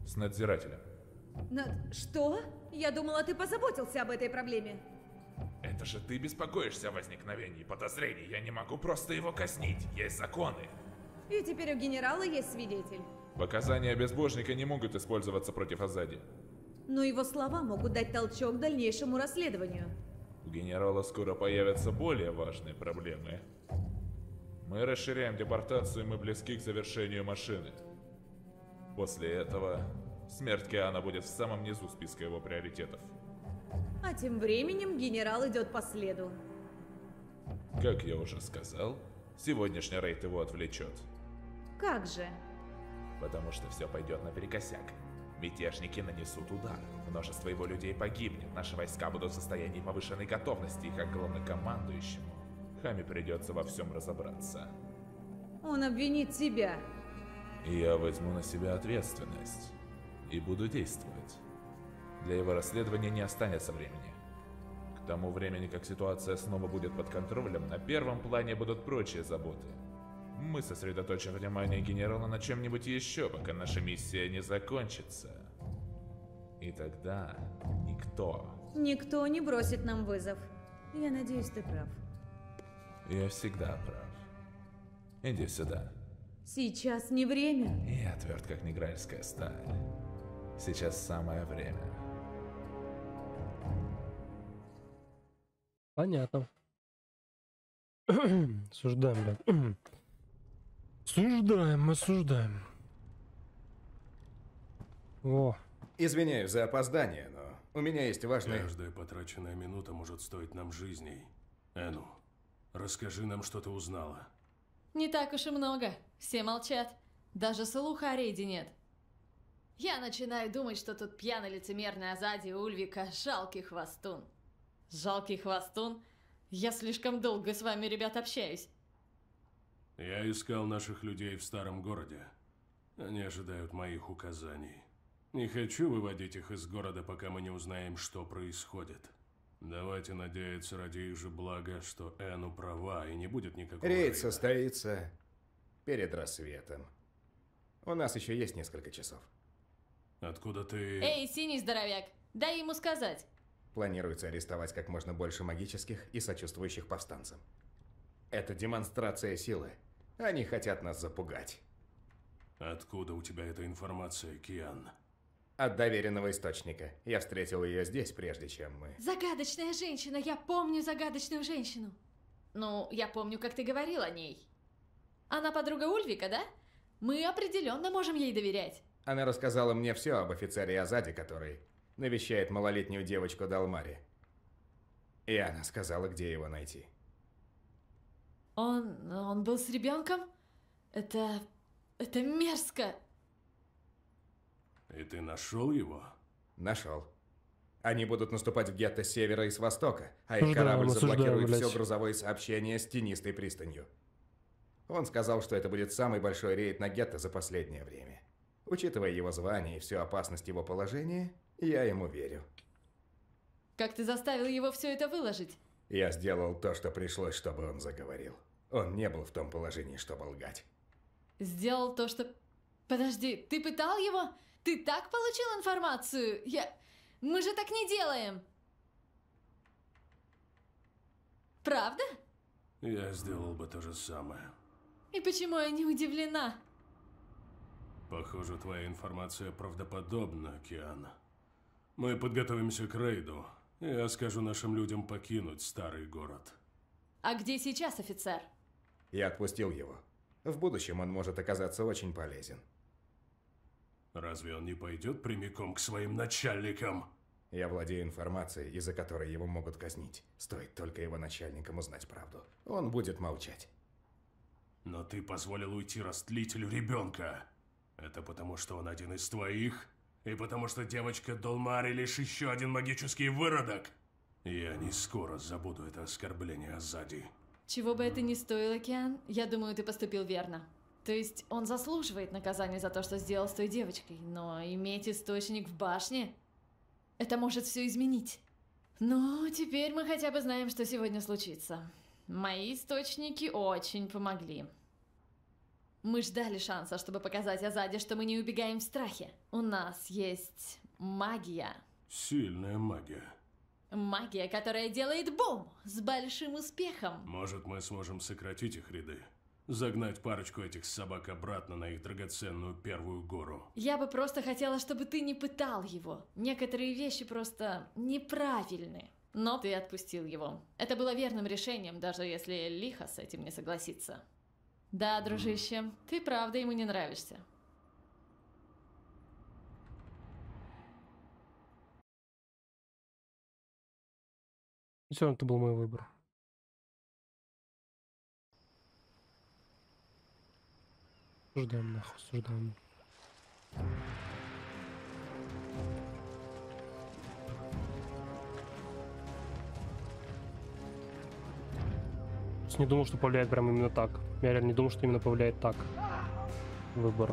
С надзирателем. Что? Я думала, ты позаботился об этой проблеме. Это же ты беспокоишься о возникновении подозрений. Я не могу просто его казнить. Есть законы. И теперь у генерала есть свидетель. Показания безбожника не могут использоваться против Азади. Но его слова могут дать толчок дальнейшему расследованию. У генерала скоро появятся более важные проблемы. Мы расширяем депортацию, и мы близки к завершению машины. После этого смерть Киана будет в самом низу списка его приоритетов. А тем временем генерал идет по следу. Как я уже сказал, сегодняшний рейд его отвлечет. Как же? Потому что все пойдет наперекосяк. Мятежники нанесут удар. Множество его людей погибнет. Наши войска будут в состоянии повышенной готовности. И как главнокомандующему Хами придется во всем разобраться. Он обвинит тебя. И я возьму на себя ответственность. И буду действовать. Для его расследования не останется времени. К тому времени, как ситуация снова будет под контролем, на первом плане будут прочие заботы. Мы сосредоточим внимание генерала на чем-нибудь еще, пока наша миссия не закончится. И тогда Никто не бросит нам вызов. Я надеюсь, ты прав. Я всегда прав. Иди сюда. Сейчас не время. Я тверд, как негральская сталь. Сейчас самое время. Понятно. Осуждаем, блядь. Осуждаем. О. Извиняюсь за опоздание, но у меня есть важное... Каждая потраченная минута может стоить нам жизней. Эну, расскажи нам, что ты узнала. Не так уж и много. Все молчат. Даже слуха о рейде нет. Я начинаю думать, что тут пьяный лицемерный Азади Ульвика жалкий хвостун. Жалкий хвостун? Я слишком долго с вами, ребят, общаюсь. Я искал наших людей в старом городе. Они ожидают моих указаний. Не хочу выводить их из города, пока мы не узнаем, что происходит. Давайте надеяться ради их же блага, что Эну права и не будет никакого Рейд рейда. состоится перед рассветом. У нас еще есть несколько часов. Откуда ты... Эй, синий здоровяк, дай ему сказать. Планируется арестовать как можно больше магических и сочувствующих повстанцам. Это демонстрация силы. Они хотят нас запугать. Откуда у тебя эта информация, Киан? От доверенного источника. Я встретил ее здесь, прежде чем мы... Загадочная женщина, я помню загадочную женщину. Ну, я помню, как ты говорил о ней. Она подруга Ульвика, да? Мы определенно можем ей доверять. Она рассказала мне все об офицере Азади, который навещает малолетнюю девочку Далмари. И она сказала, где его найти. Он был с ребенком? Это мерзко. И ты нашел его? Нашел. Они будут наступать в гетто с севера и с востока, а их корабль заблокирует все грузовое сообщение с тенистой пристанью. Он сказал, что это будет самый большой рейд на гетто за последнее время. Учитывая его звание и всю опасность его положения, я ему верю. Как ты заставил его все это выложить? Я сделал то, что пришлось, чтобы он заговорил. Он не был в том положении, чтобы лгать. Сделал то, что... Подожди, ты пытал его? Ты так получил информацию? Мы же так не делаем. Правда? Я сделал бы то же самое. И почему я не удивлена? Похоже, твоя информация правдоподобна, Киан. Мы подготовимся к рейду. Я скажу нашим людям покинуть старый город. А где сейчас офицер? Я отпустил его. В будущем он может оказаться очень полезен. Разве он не пойдет прямиком к своим начальникам? Я владею информацией, из-за которой его могут казнить. Стоит только его начальникам узнать правду. Он будет молчать. Но ты позволил уйти растлителю ребенка. Это потому, что он один из твоих? И потому, что девочка Долмари лишь еще один магический выродок? Я не скоро забуду это оскорбление Азади. Чего бы это ни стоило, Киан, я думаю, ты поступил верно. То есть он заслуживает наказания за то, что сделал с той девочкой, но иметь источник в башне, это может все изменить. Ну, теперь мы хотя бы знаем, что сегодня случится. Мои источники очень помогли. Мы ждали шанса, чтобы показать Азаде, что мы не убегаем в страхе. У нас есть магия. Сильная магия. Магия, которая делает бум с большим успехом. Может, мы сможем сократить их ряды? Загнать парочку этих собак обратно на их драгоценную первую гору. Я бы просто хотела, чтобы ты не пытал его. Некоторые вещи просто неправильны. Но ты отпустил его. Это было верным решением, даже если Лиха с этим не согласится. Да, дружище, ты правда ему не нравишься. Все равно это был мой выбор. Осуждаем, нахуй, осуждаем. Не думал, что повлияет прям именно так. Я реально не думал, что именно повлияет так. Выбор.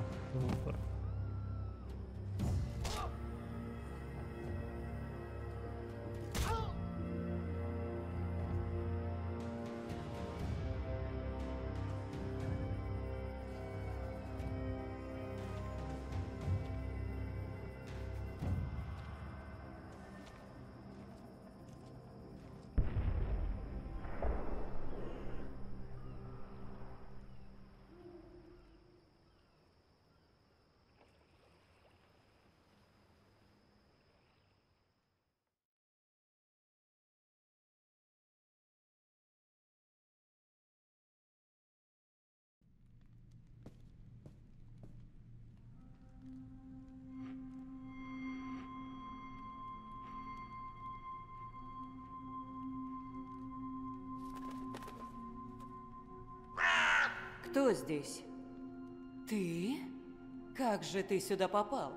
Кто здесь? Ты? Как же ты сюда попал?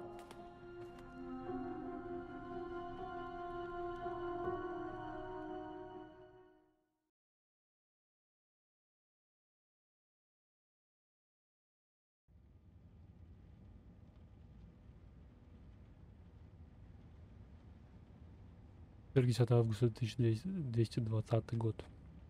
— 10 августа 1220 год.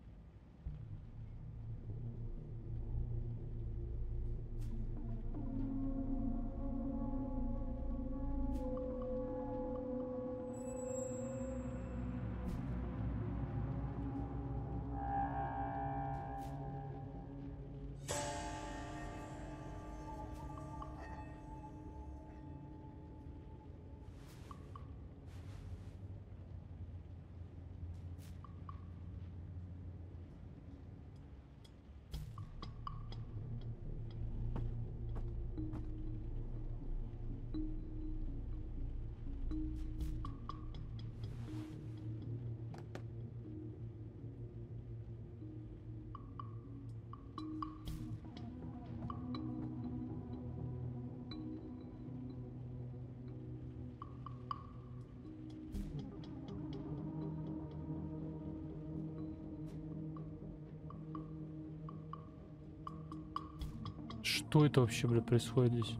Что это вообще, блядь, происходит здесь?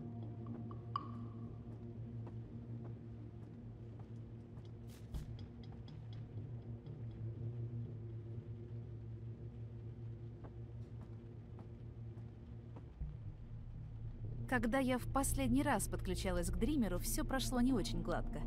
Когда я в последний раз подключалась к Дримеру, все прошло не очень гладко.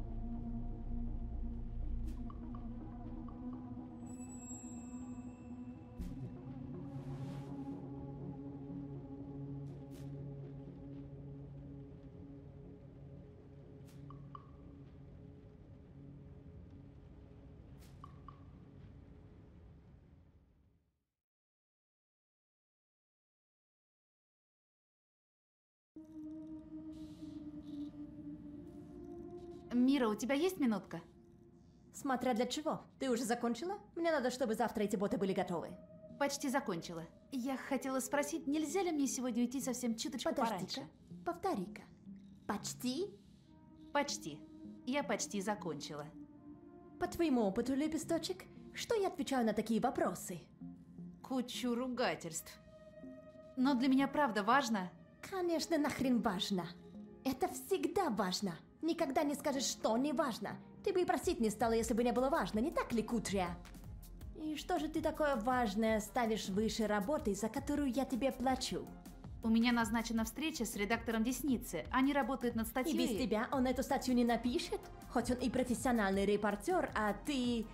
Мира, у тебя есть минутка? Смотря для чего. Ты уже закончила? Мне надо, чтобы завтра эти боты были готовы. Почти закончила. Я хотела спросить, нельзя ли мне сегодня уйти совсем чуточку пораньше? Повтори-ка. Почти? Почти. Я почти закончила. По твоему опыту, Лепесточек, что я отвечаю на такие вопросы? Кучу ругательств. Но для меня правда важно. Конечно, нахрен важно. Это всегда важно. Никогда не скажешь, что не важно. Ты бы и просить не стала, если бы не было важно, не так ли, Кутрия? И что же ты такое важное ставишь выше работы, за которую я тебе плачу? У меня назначена встреча с редактором Десницы. Они работают над И статьей. без тебя он эту статью не напишет? Хоть он и профессиональный репортер, а ты...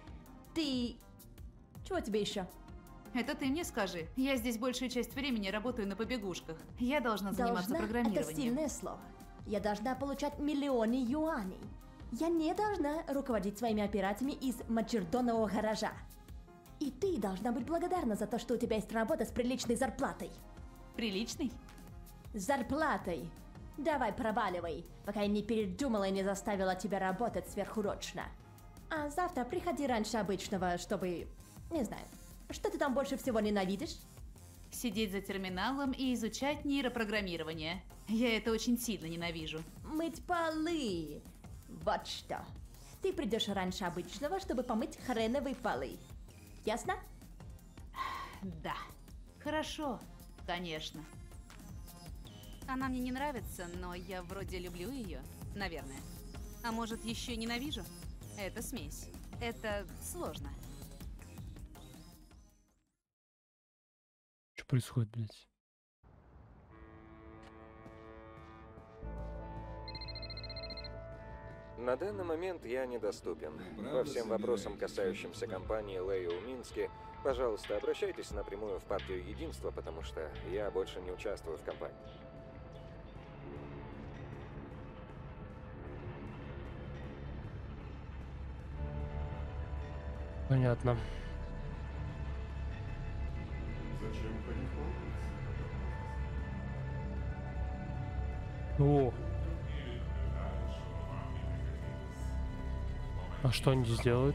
Чего тебе еще? Это ты мне скажи. Я здесь большую часть времени работаю на побегушках. Я должна заниматься Это программированием. сильное слово. Я должна получать миллионы юаней. Я не должна руководить своими операциями из мочердонного гаража. И ты должна быть благодарна за то, что у тебя есть работа с приличной зарплатой. Приличной? Зарплатой. Давай проваливай, пока я не передумала и не заставила тебя работать сверхурочно. А завтра приходи раньше обычного, чтобы... Не знаю. Что ты там больше всего ненавидишь? Сидеть за терминалом и изучать нейропрограммирование. Я это очень сильно ненавижу. Мыть полы. Вот что. Ты придешь раньше обычного, чтобы помыть хреновые полы. Ясно? Да. Хорошо. Конечно. Она мне не нравится, но я вроде люблю ее, наверное. А может, еще ненавижу? Это смесь. Это сложно. Что происходит, блядь? На данный момент я недоступен. По всем вопросам, касающимся компании Лэйо в Минске, пожалуйста, обращайтесь напрямую в партию Единства, потому что я больше не участвую в кампании. Понятно. Зачем приехал? О. А что они здесь делают?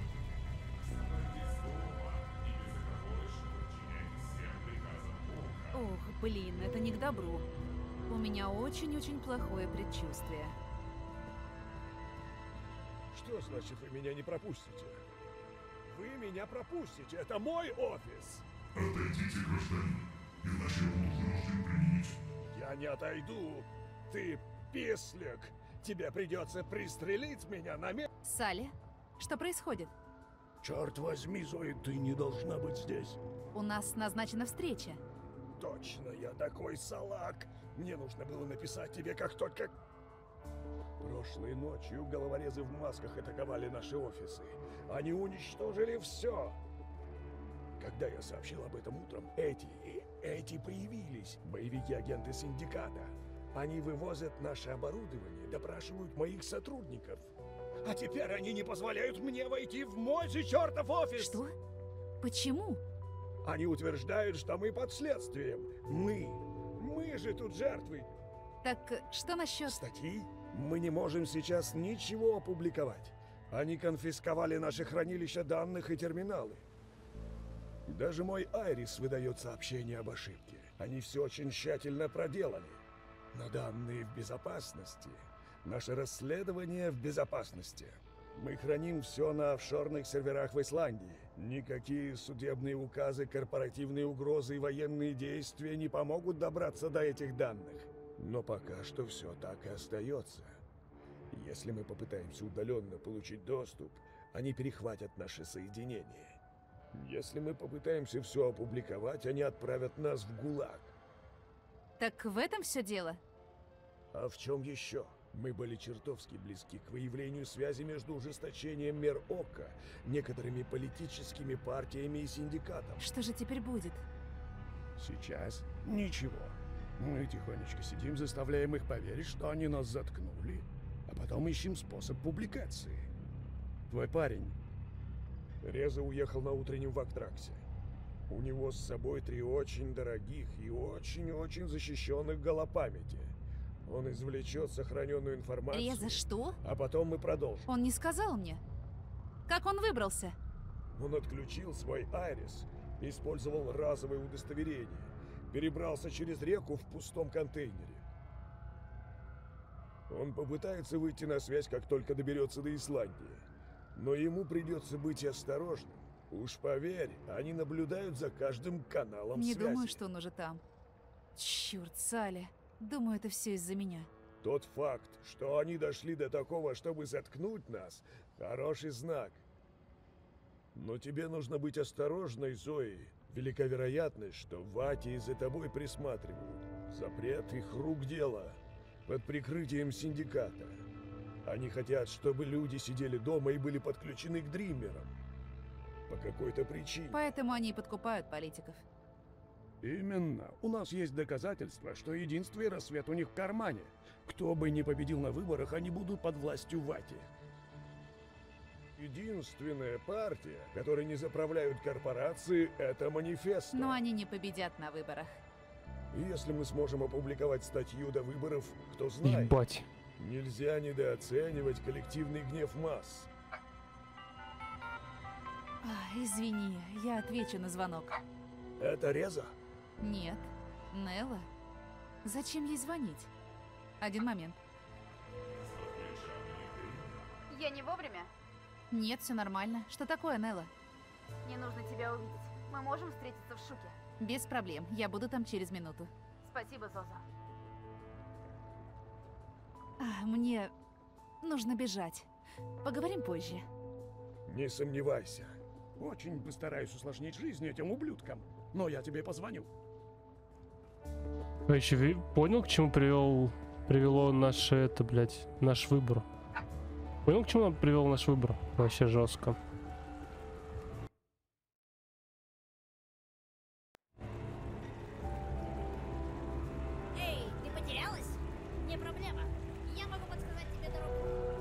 Ох, блин, это не к добру. У меня очень-очень плохое предчувствие. Что значит, вы меня не пропустите? Вы меня пропустите, это мой офис! Отойдите, гражданин, иначе я буду вынужден применить. Я не отойду, ты пислик! Тебе придется пристрелить меня на месте. Салли, что происходит? Черт возьми, Зои, ты не должна быть здесь. У нас назначена встреча. Точно, я такой салак. Мне нужно было написать тебе, как только... Прошлой ночью головорезы в масках атаковали наши офисы. Они уничтожили все. Когда я сообщил об этом утром, эти появились. Боевики-агенты синдиката. Они вывозят наше оборудование, допрашивают моих сотрудников. А теперь они не позволяют мне войти в мой же чертов офис! Что? Почему? Они утверждают, что мы под следствием. Мы же тут жертвы. Так что насчет... Статьи? Мы не можем сейчас ничего опубликовать. Они конфисковали наши хранилища данных и терминалы. Даже мой Айрис выдает сообщение об ошибке. Они все очень тщательно проделали. Но данные в безопасности. Наше расследование в безопасности. Мы храним все на офшорных серверах в Исландии. Никакие судебные указы, корпоративные угрозы и военные действия не помогут добраться до этих данных. Но пока что все так и остается. Если мы попытаемся удаленно получить доступ, они перехватят наше соединение. Если мы попытаемся все опубликовать, они отправят нас в ГУЛАГ. Так в этом все дело? А в чем еще? Мы были чертовски близки к выявлению связи между ужесточением мер ОККО, некоторыми политическими партиями и синдикатом. Что же теперь будет? Сейчас ничего. Мы тихонечко сидим, заставляем их поверить, что они нас заткнули, а потом ищем способ публикации. Твой парень Реза уехал на утреннем вактраксе. У него с собой 3 очень дорогих и очень-очень защищенных голопамяти. Он извлечет сохраненную информацию. Реза что? А потом мы продолжим. Он не сказал мне. Как он выбрался? Он отключил свой Айрис, использовал разовое удостоверение, перебрался через реку в пустом контейнере. Он попытается выйти на связь, как только доберется до Исландии. Но ему придется быть осторожным. Уж поверь, они наблюдают за каждым каналом Не связи. думаю, что он уже там. Черт, Салли. Думаю, это все из-за меня. Тот факт, что они дошли до такого, чтобы заткнуть нас, хороший знак. Но тебе нужно быть осторожной, Зои. Велика вероятность, что Вати за тобой присматривают. Запрет их рук дело. Под прикрытием синдиката. Они хотят, чтобы люди сидели дома и были подключены к дримерам. По какой-то причине. Поэтому они и подкупают политиков. Именно. У нас есть доказательства, что единство и рассвет у них в кармане. Кто бы ни победил на выборах, они будут под властью Вати. Единственная партия, которой не заправляют корпорации, это Манифесто. Но они не победят на выборах. И если мы сможем опубликовать статью до выборов, кто знает. Ебать. Нельзя недооценивать коллективный гнев масс. Извини, я отвечу на звонок. Это Реза? Нет, Нелла. Зачем ей звонить? Один момент. Я не вовремя? Нет, все нормально. Что такое, Нелла? Мне нужно тебя увидеть. Мы можем встретиться в Шуке. Без проблем. Я буду там через минуту. Спасибо, Зоза. Мне нужно бежать. Поговорим позже. Не сомневайся. Очень постараюсь усложнить жизнь этим ублюдкам. Но я тебе позвоню. А еще понял, к чему привело наше наш выбор? Понял, к чему нам привел наш выбор? Вообще жестко. Эй, ты потерялась? Не проблема. Я могу подсказать тебе дорогу.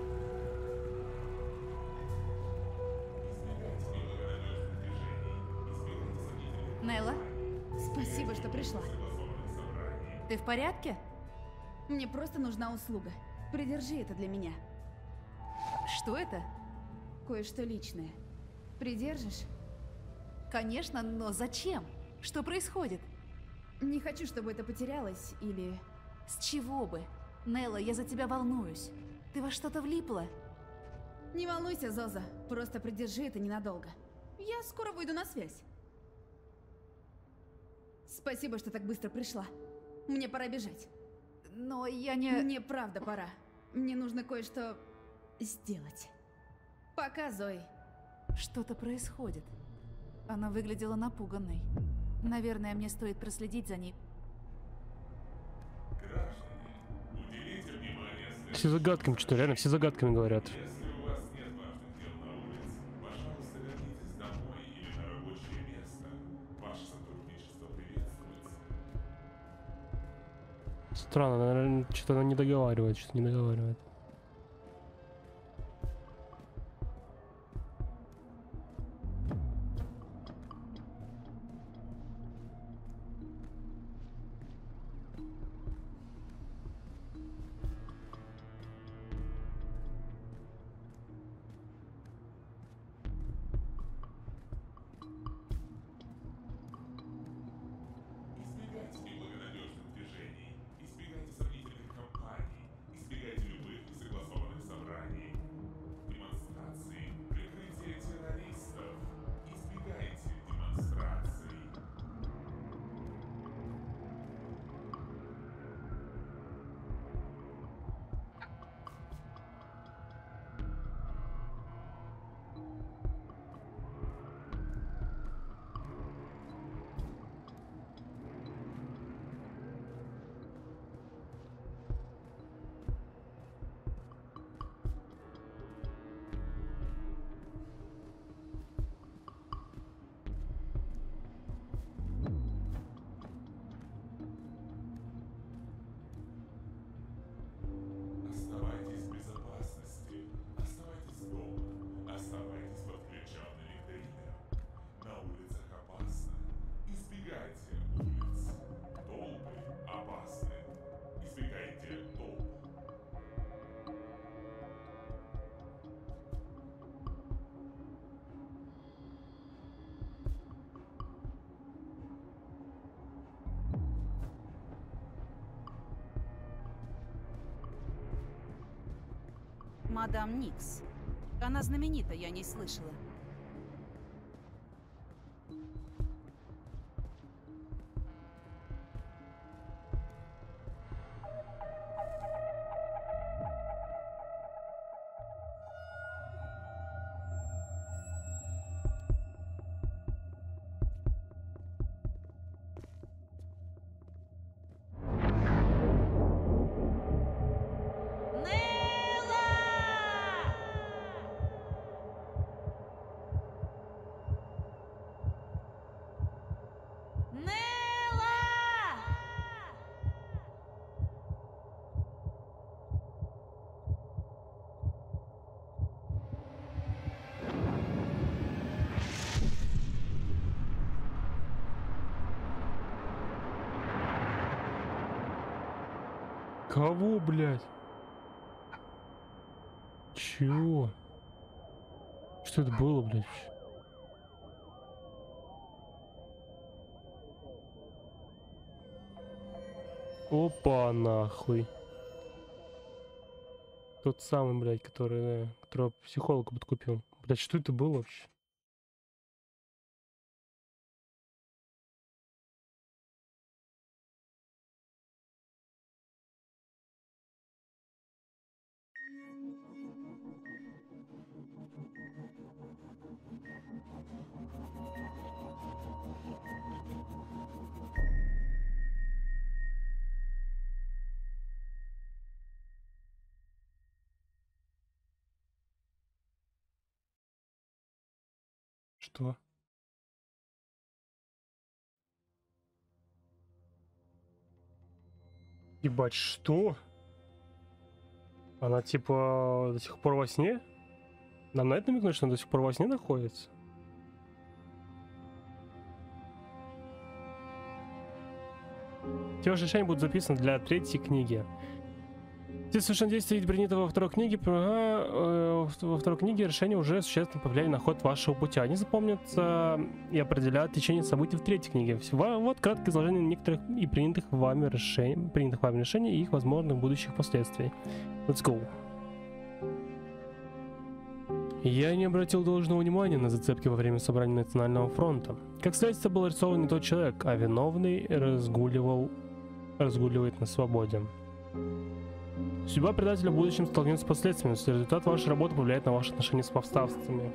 Нелла, спасибо, что пришла. Ты в порядке? Мне просто нужна услуга. Придержи это для меня. Что это? Кое-что личное. Придержишь? Конечно, но зачем? Что происходит? Не хочу, чтобы это потерялось, или... С чего бы? Нелла, я за тебя волнуюсь. Ты во что-то влипла? Не волнуйся, Зоза. Просто придержи это ненадолго. Я скоро выйду на связь. Спасибо, что так быстро пришла. Мне пора бежать. Но я не... Мне правда пора. Мне нужно кое-что сделать. Пока, Зои. Что-то происходит. Она выглядела напуганной. Наверное, мне стоит проследить за ней. Все загадками, что реально все загадками говорят. Странно, наверное, что-то она не договаривает, что-то не договаривает. Мадам Никс. Она знаменита, я не слышала. Кого, блядь? Чего? Что это было, блядь? Опа, нахуй. Тот самый, блядь, которого психолога подкупил. Блядь, что это было вообще? Что? Ебать, что? Она типа до сих пор во сне? Нам на это намекнуть, что она до сих пор во сне находится? Все ваши решения будут записаны для третьей книги. Все совершенно действия принятого во второй книге, во второй книге решения уже существенно повлияли на ход вашего пути. Они запомнятся и определяют течение событий в третьей книге. Вот краткое изложение некоторых и принятых вами решений и их возможных будущих последствий. Let's go. Я не обратил должного внимания на зацепки во время собрания Национального фронта. Как следствие, был арестован не тот человек, а виновный разгуливает на свободе. Судьба предателя в будущем столкнется с последствиями, если результат вашей работы повлияет на ваши отношения с повстанцами.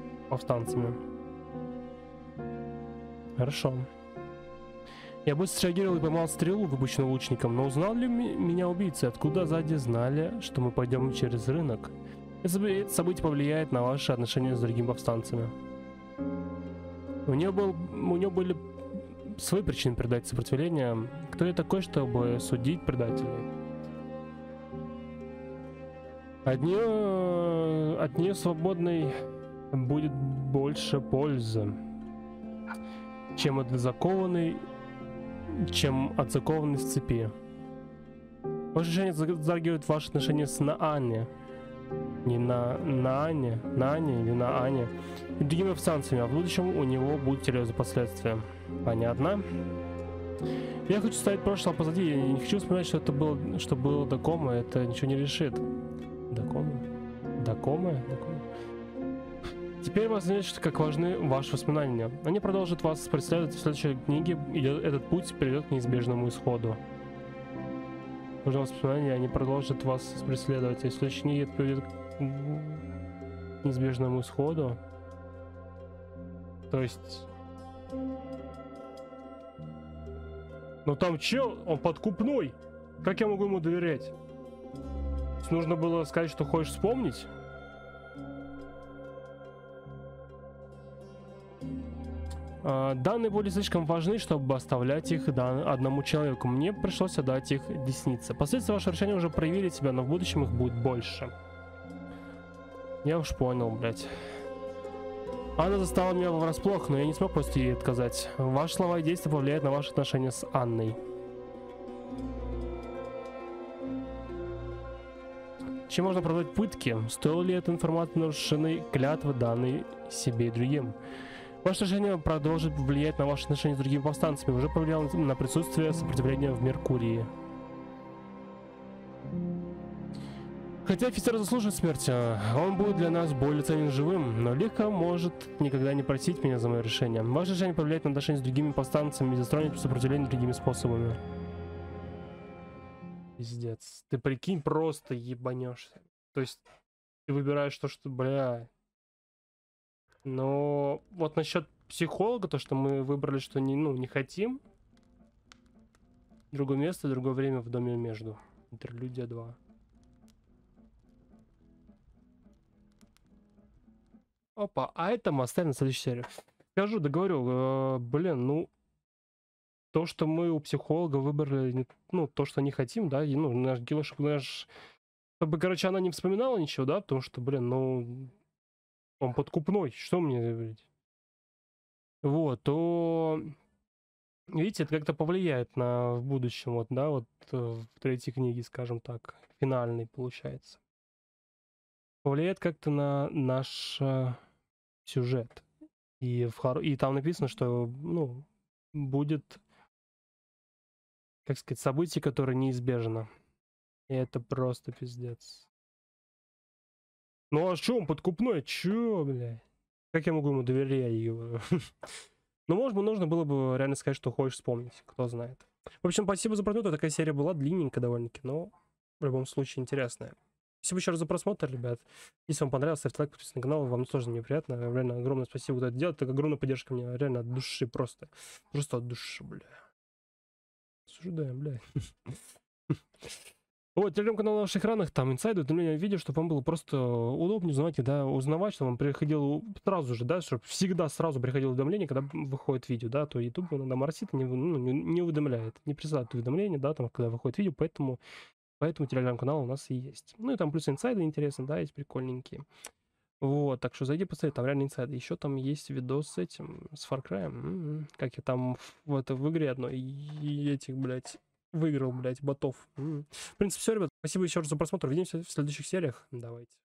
Хорошо. Я быстро среагировал и поймал стрелу, выпущенную лучником, но узнал ли меня убийцы? Откуда сзади знали, что мы пойдем через рынок? Это событие повлияет на ваши отношения с другими повстанцами. У него были свои причины предать сопротивление. Кто я такой, чтобы судить предателей? От нее свободной будет больше пользы, чем от закованной в цепи. Ваше решение затрагивает ваши отношения с Наане. Не на Ане или на Ане. И другими повстанцами, а в будущем у него будут серьезные последствия. Понятно? Я хочу ставить прошлое позади. Я не хочу вспоминать, что было до кома. Это ничего не решит. До комы? Теперь вас знаете, как важны ваши воспоминания. Они продолжат вас преследовать в следующей книге, и этот путь приведет к неизбежному исходу. Важны воспоминания, они продолжат вас преследовать, и в следующей книге это приведет к неизбежному исходу. То есть... Ну там чел, он подкупной. Как я могу ему доверять? Нужно было сказать, что хочешь вспомнить. Данные были слишком важны, чтобы оставлять их одному человеку. Мне пришлось отдать их деснице. Последствия вашего решения уже проявили себя, но в будущем их будет больше. Я уж понял, блядь. Анна застала меня врасплох, но я не смог просто ей отказать. Ваши слова и действия повлияют на ваши отношения с Анной. Чем можно оправдать пытки? Стоило ли эта информация нарушенной клятвы, данной себе и другим? Ваше решение продолжит влиять на ваши отношения с другими повстанцами. Уже повлияло на присутствие сопротивления в Меркурии. Хотя офицер заслуживает смерти, он будет для нас более ценен живым, но Лика может никогда не просить меня за мое решение. Ваше решение повлияет на отношения с другими повстанцами и застроить сопротивление другими способами. Пиздец. Ты прикинь, просто ебанешься. То есть ты выбираешь то, что, бля. Но вот насчет психолога, то, что мы выбрали, что не хотим. Другое место, другое время в доме между. Интерлюдия 2. Опа, а это мы оставим на следующую серию. Скажу, договорю, блин, то, что мы у психолога выбрали, то, что не хотим, да, и, наш дело, чтобы короче, она не вспоминала ничего, да, потому что, блин, он подкупной, что мне говорить? Вот, то Видите, это как-то повлияет на в будущем, вот, да, вот в третьей книге, скажем так, финальной получается. Повлияет как-то на наш сюжет. И там написано, что, ну, будет, как сказать, событие, которое неизбежно. И это просто пиздец. Ну а что он подкупной? Чё, бля? Как я могу ему доверять его? Ну, может быть, нужно было бы реально сказать, что хочешь вспомнить. Кто знает. В общем, спасибо за просмотр. Такая серия была длинненькая довольно-таки, но в любом случае интересная. Спасибо еще раз за просмотр, ребят. Если вам понравилось, ставьте лайк, подписывайтесь на канал. Вам тоже мне приятно. Реально огромное спасибо, кто это делает. Так огромная поддержка мне. Реально от души просто. Просто от души, бля. Осуждаем, бля. Вот, телеграм-канал на ваших экранах, там инсайды, уведомления видео, чтобы вам было просто удобнее узнавать, что вам приходило сразу же, да, чтобы всегда сразу приходило уведомление, когда выходит видео, да, то YouTube иногда моросит и не уведомляет, не присылает уведомления, да, там, когда выходит видео, поэтому телеграм-канал у нас и есть. Ну и там плюс инсайды интересные, да, есть прикольненькие. Вот, так что зайди посмотри, там реально инсайды. Еще там есть видос с этим, с Far Cry, как я там в игре одной и этих, блядь, выиграл, блядь, ботов. В принципе, все, ребят. Спасибо еще раз за просмотр. Увидимся в следующих сериях. Давайте.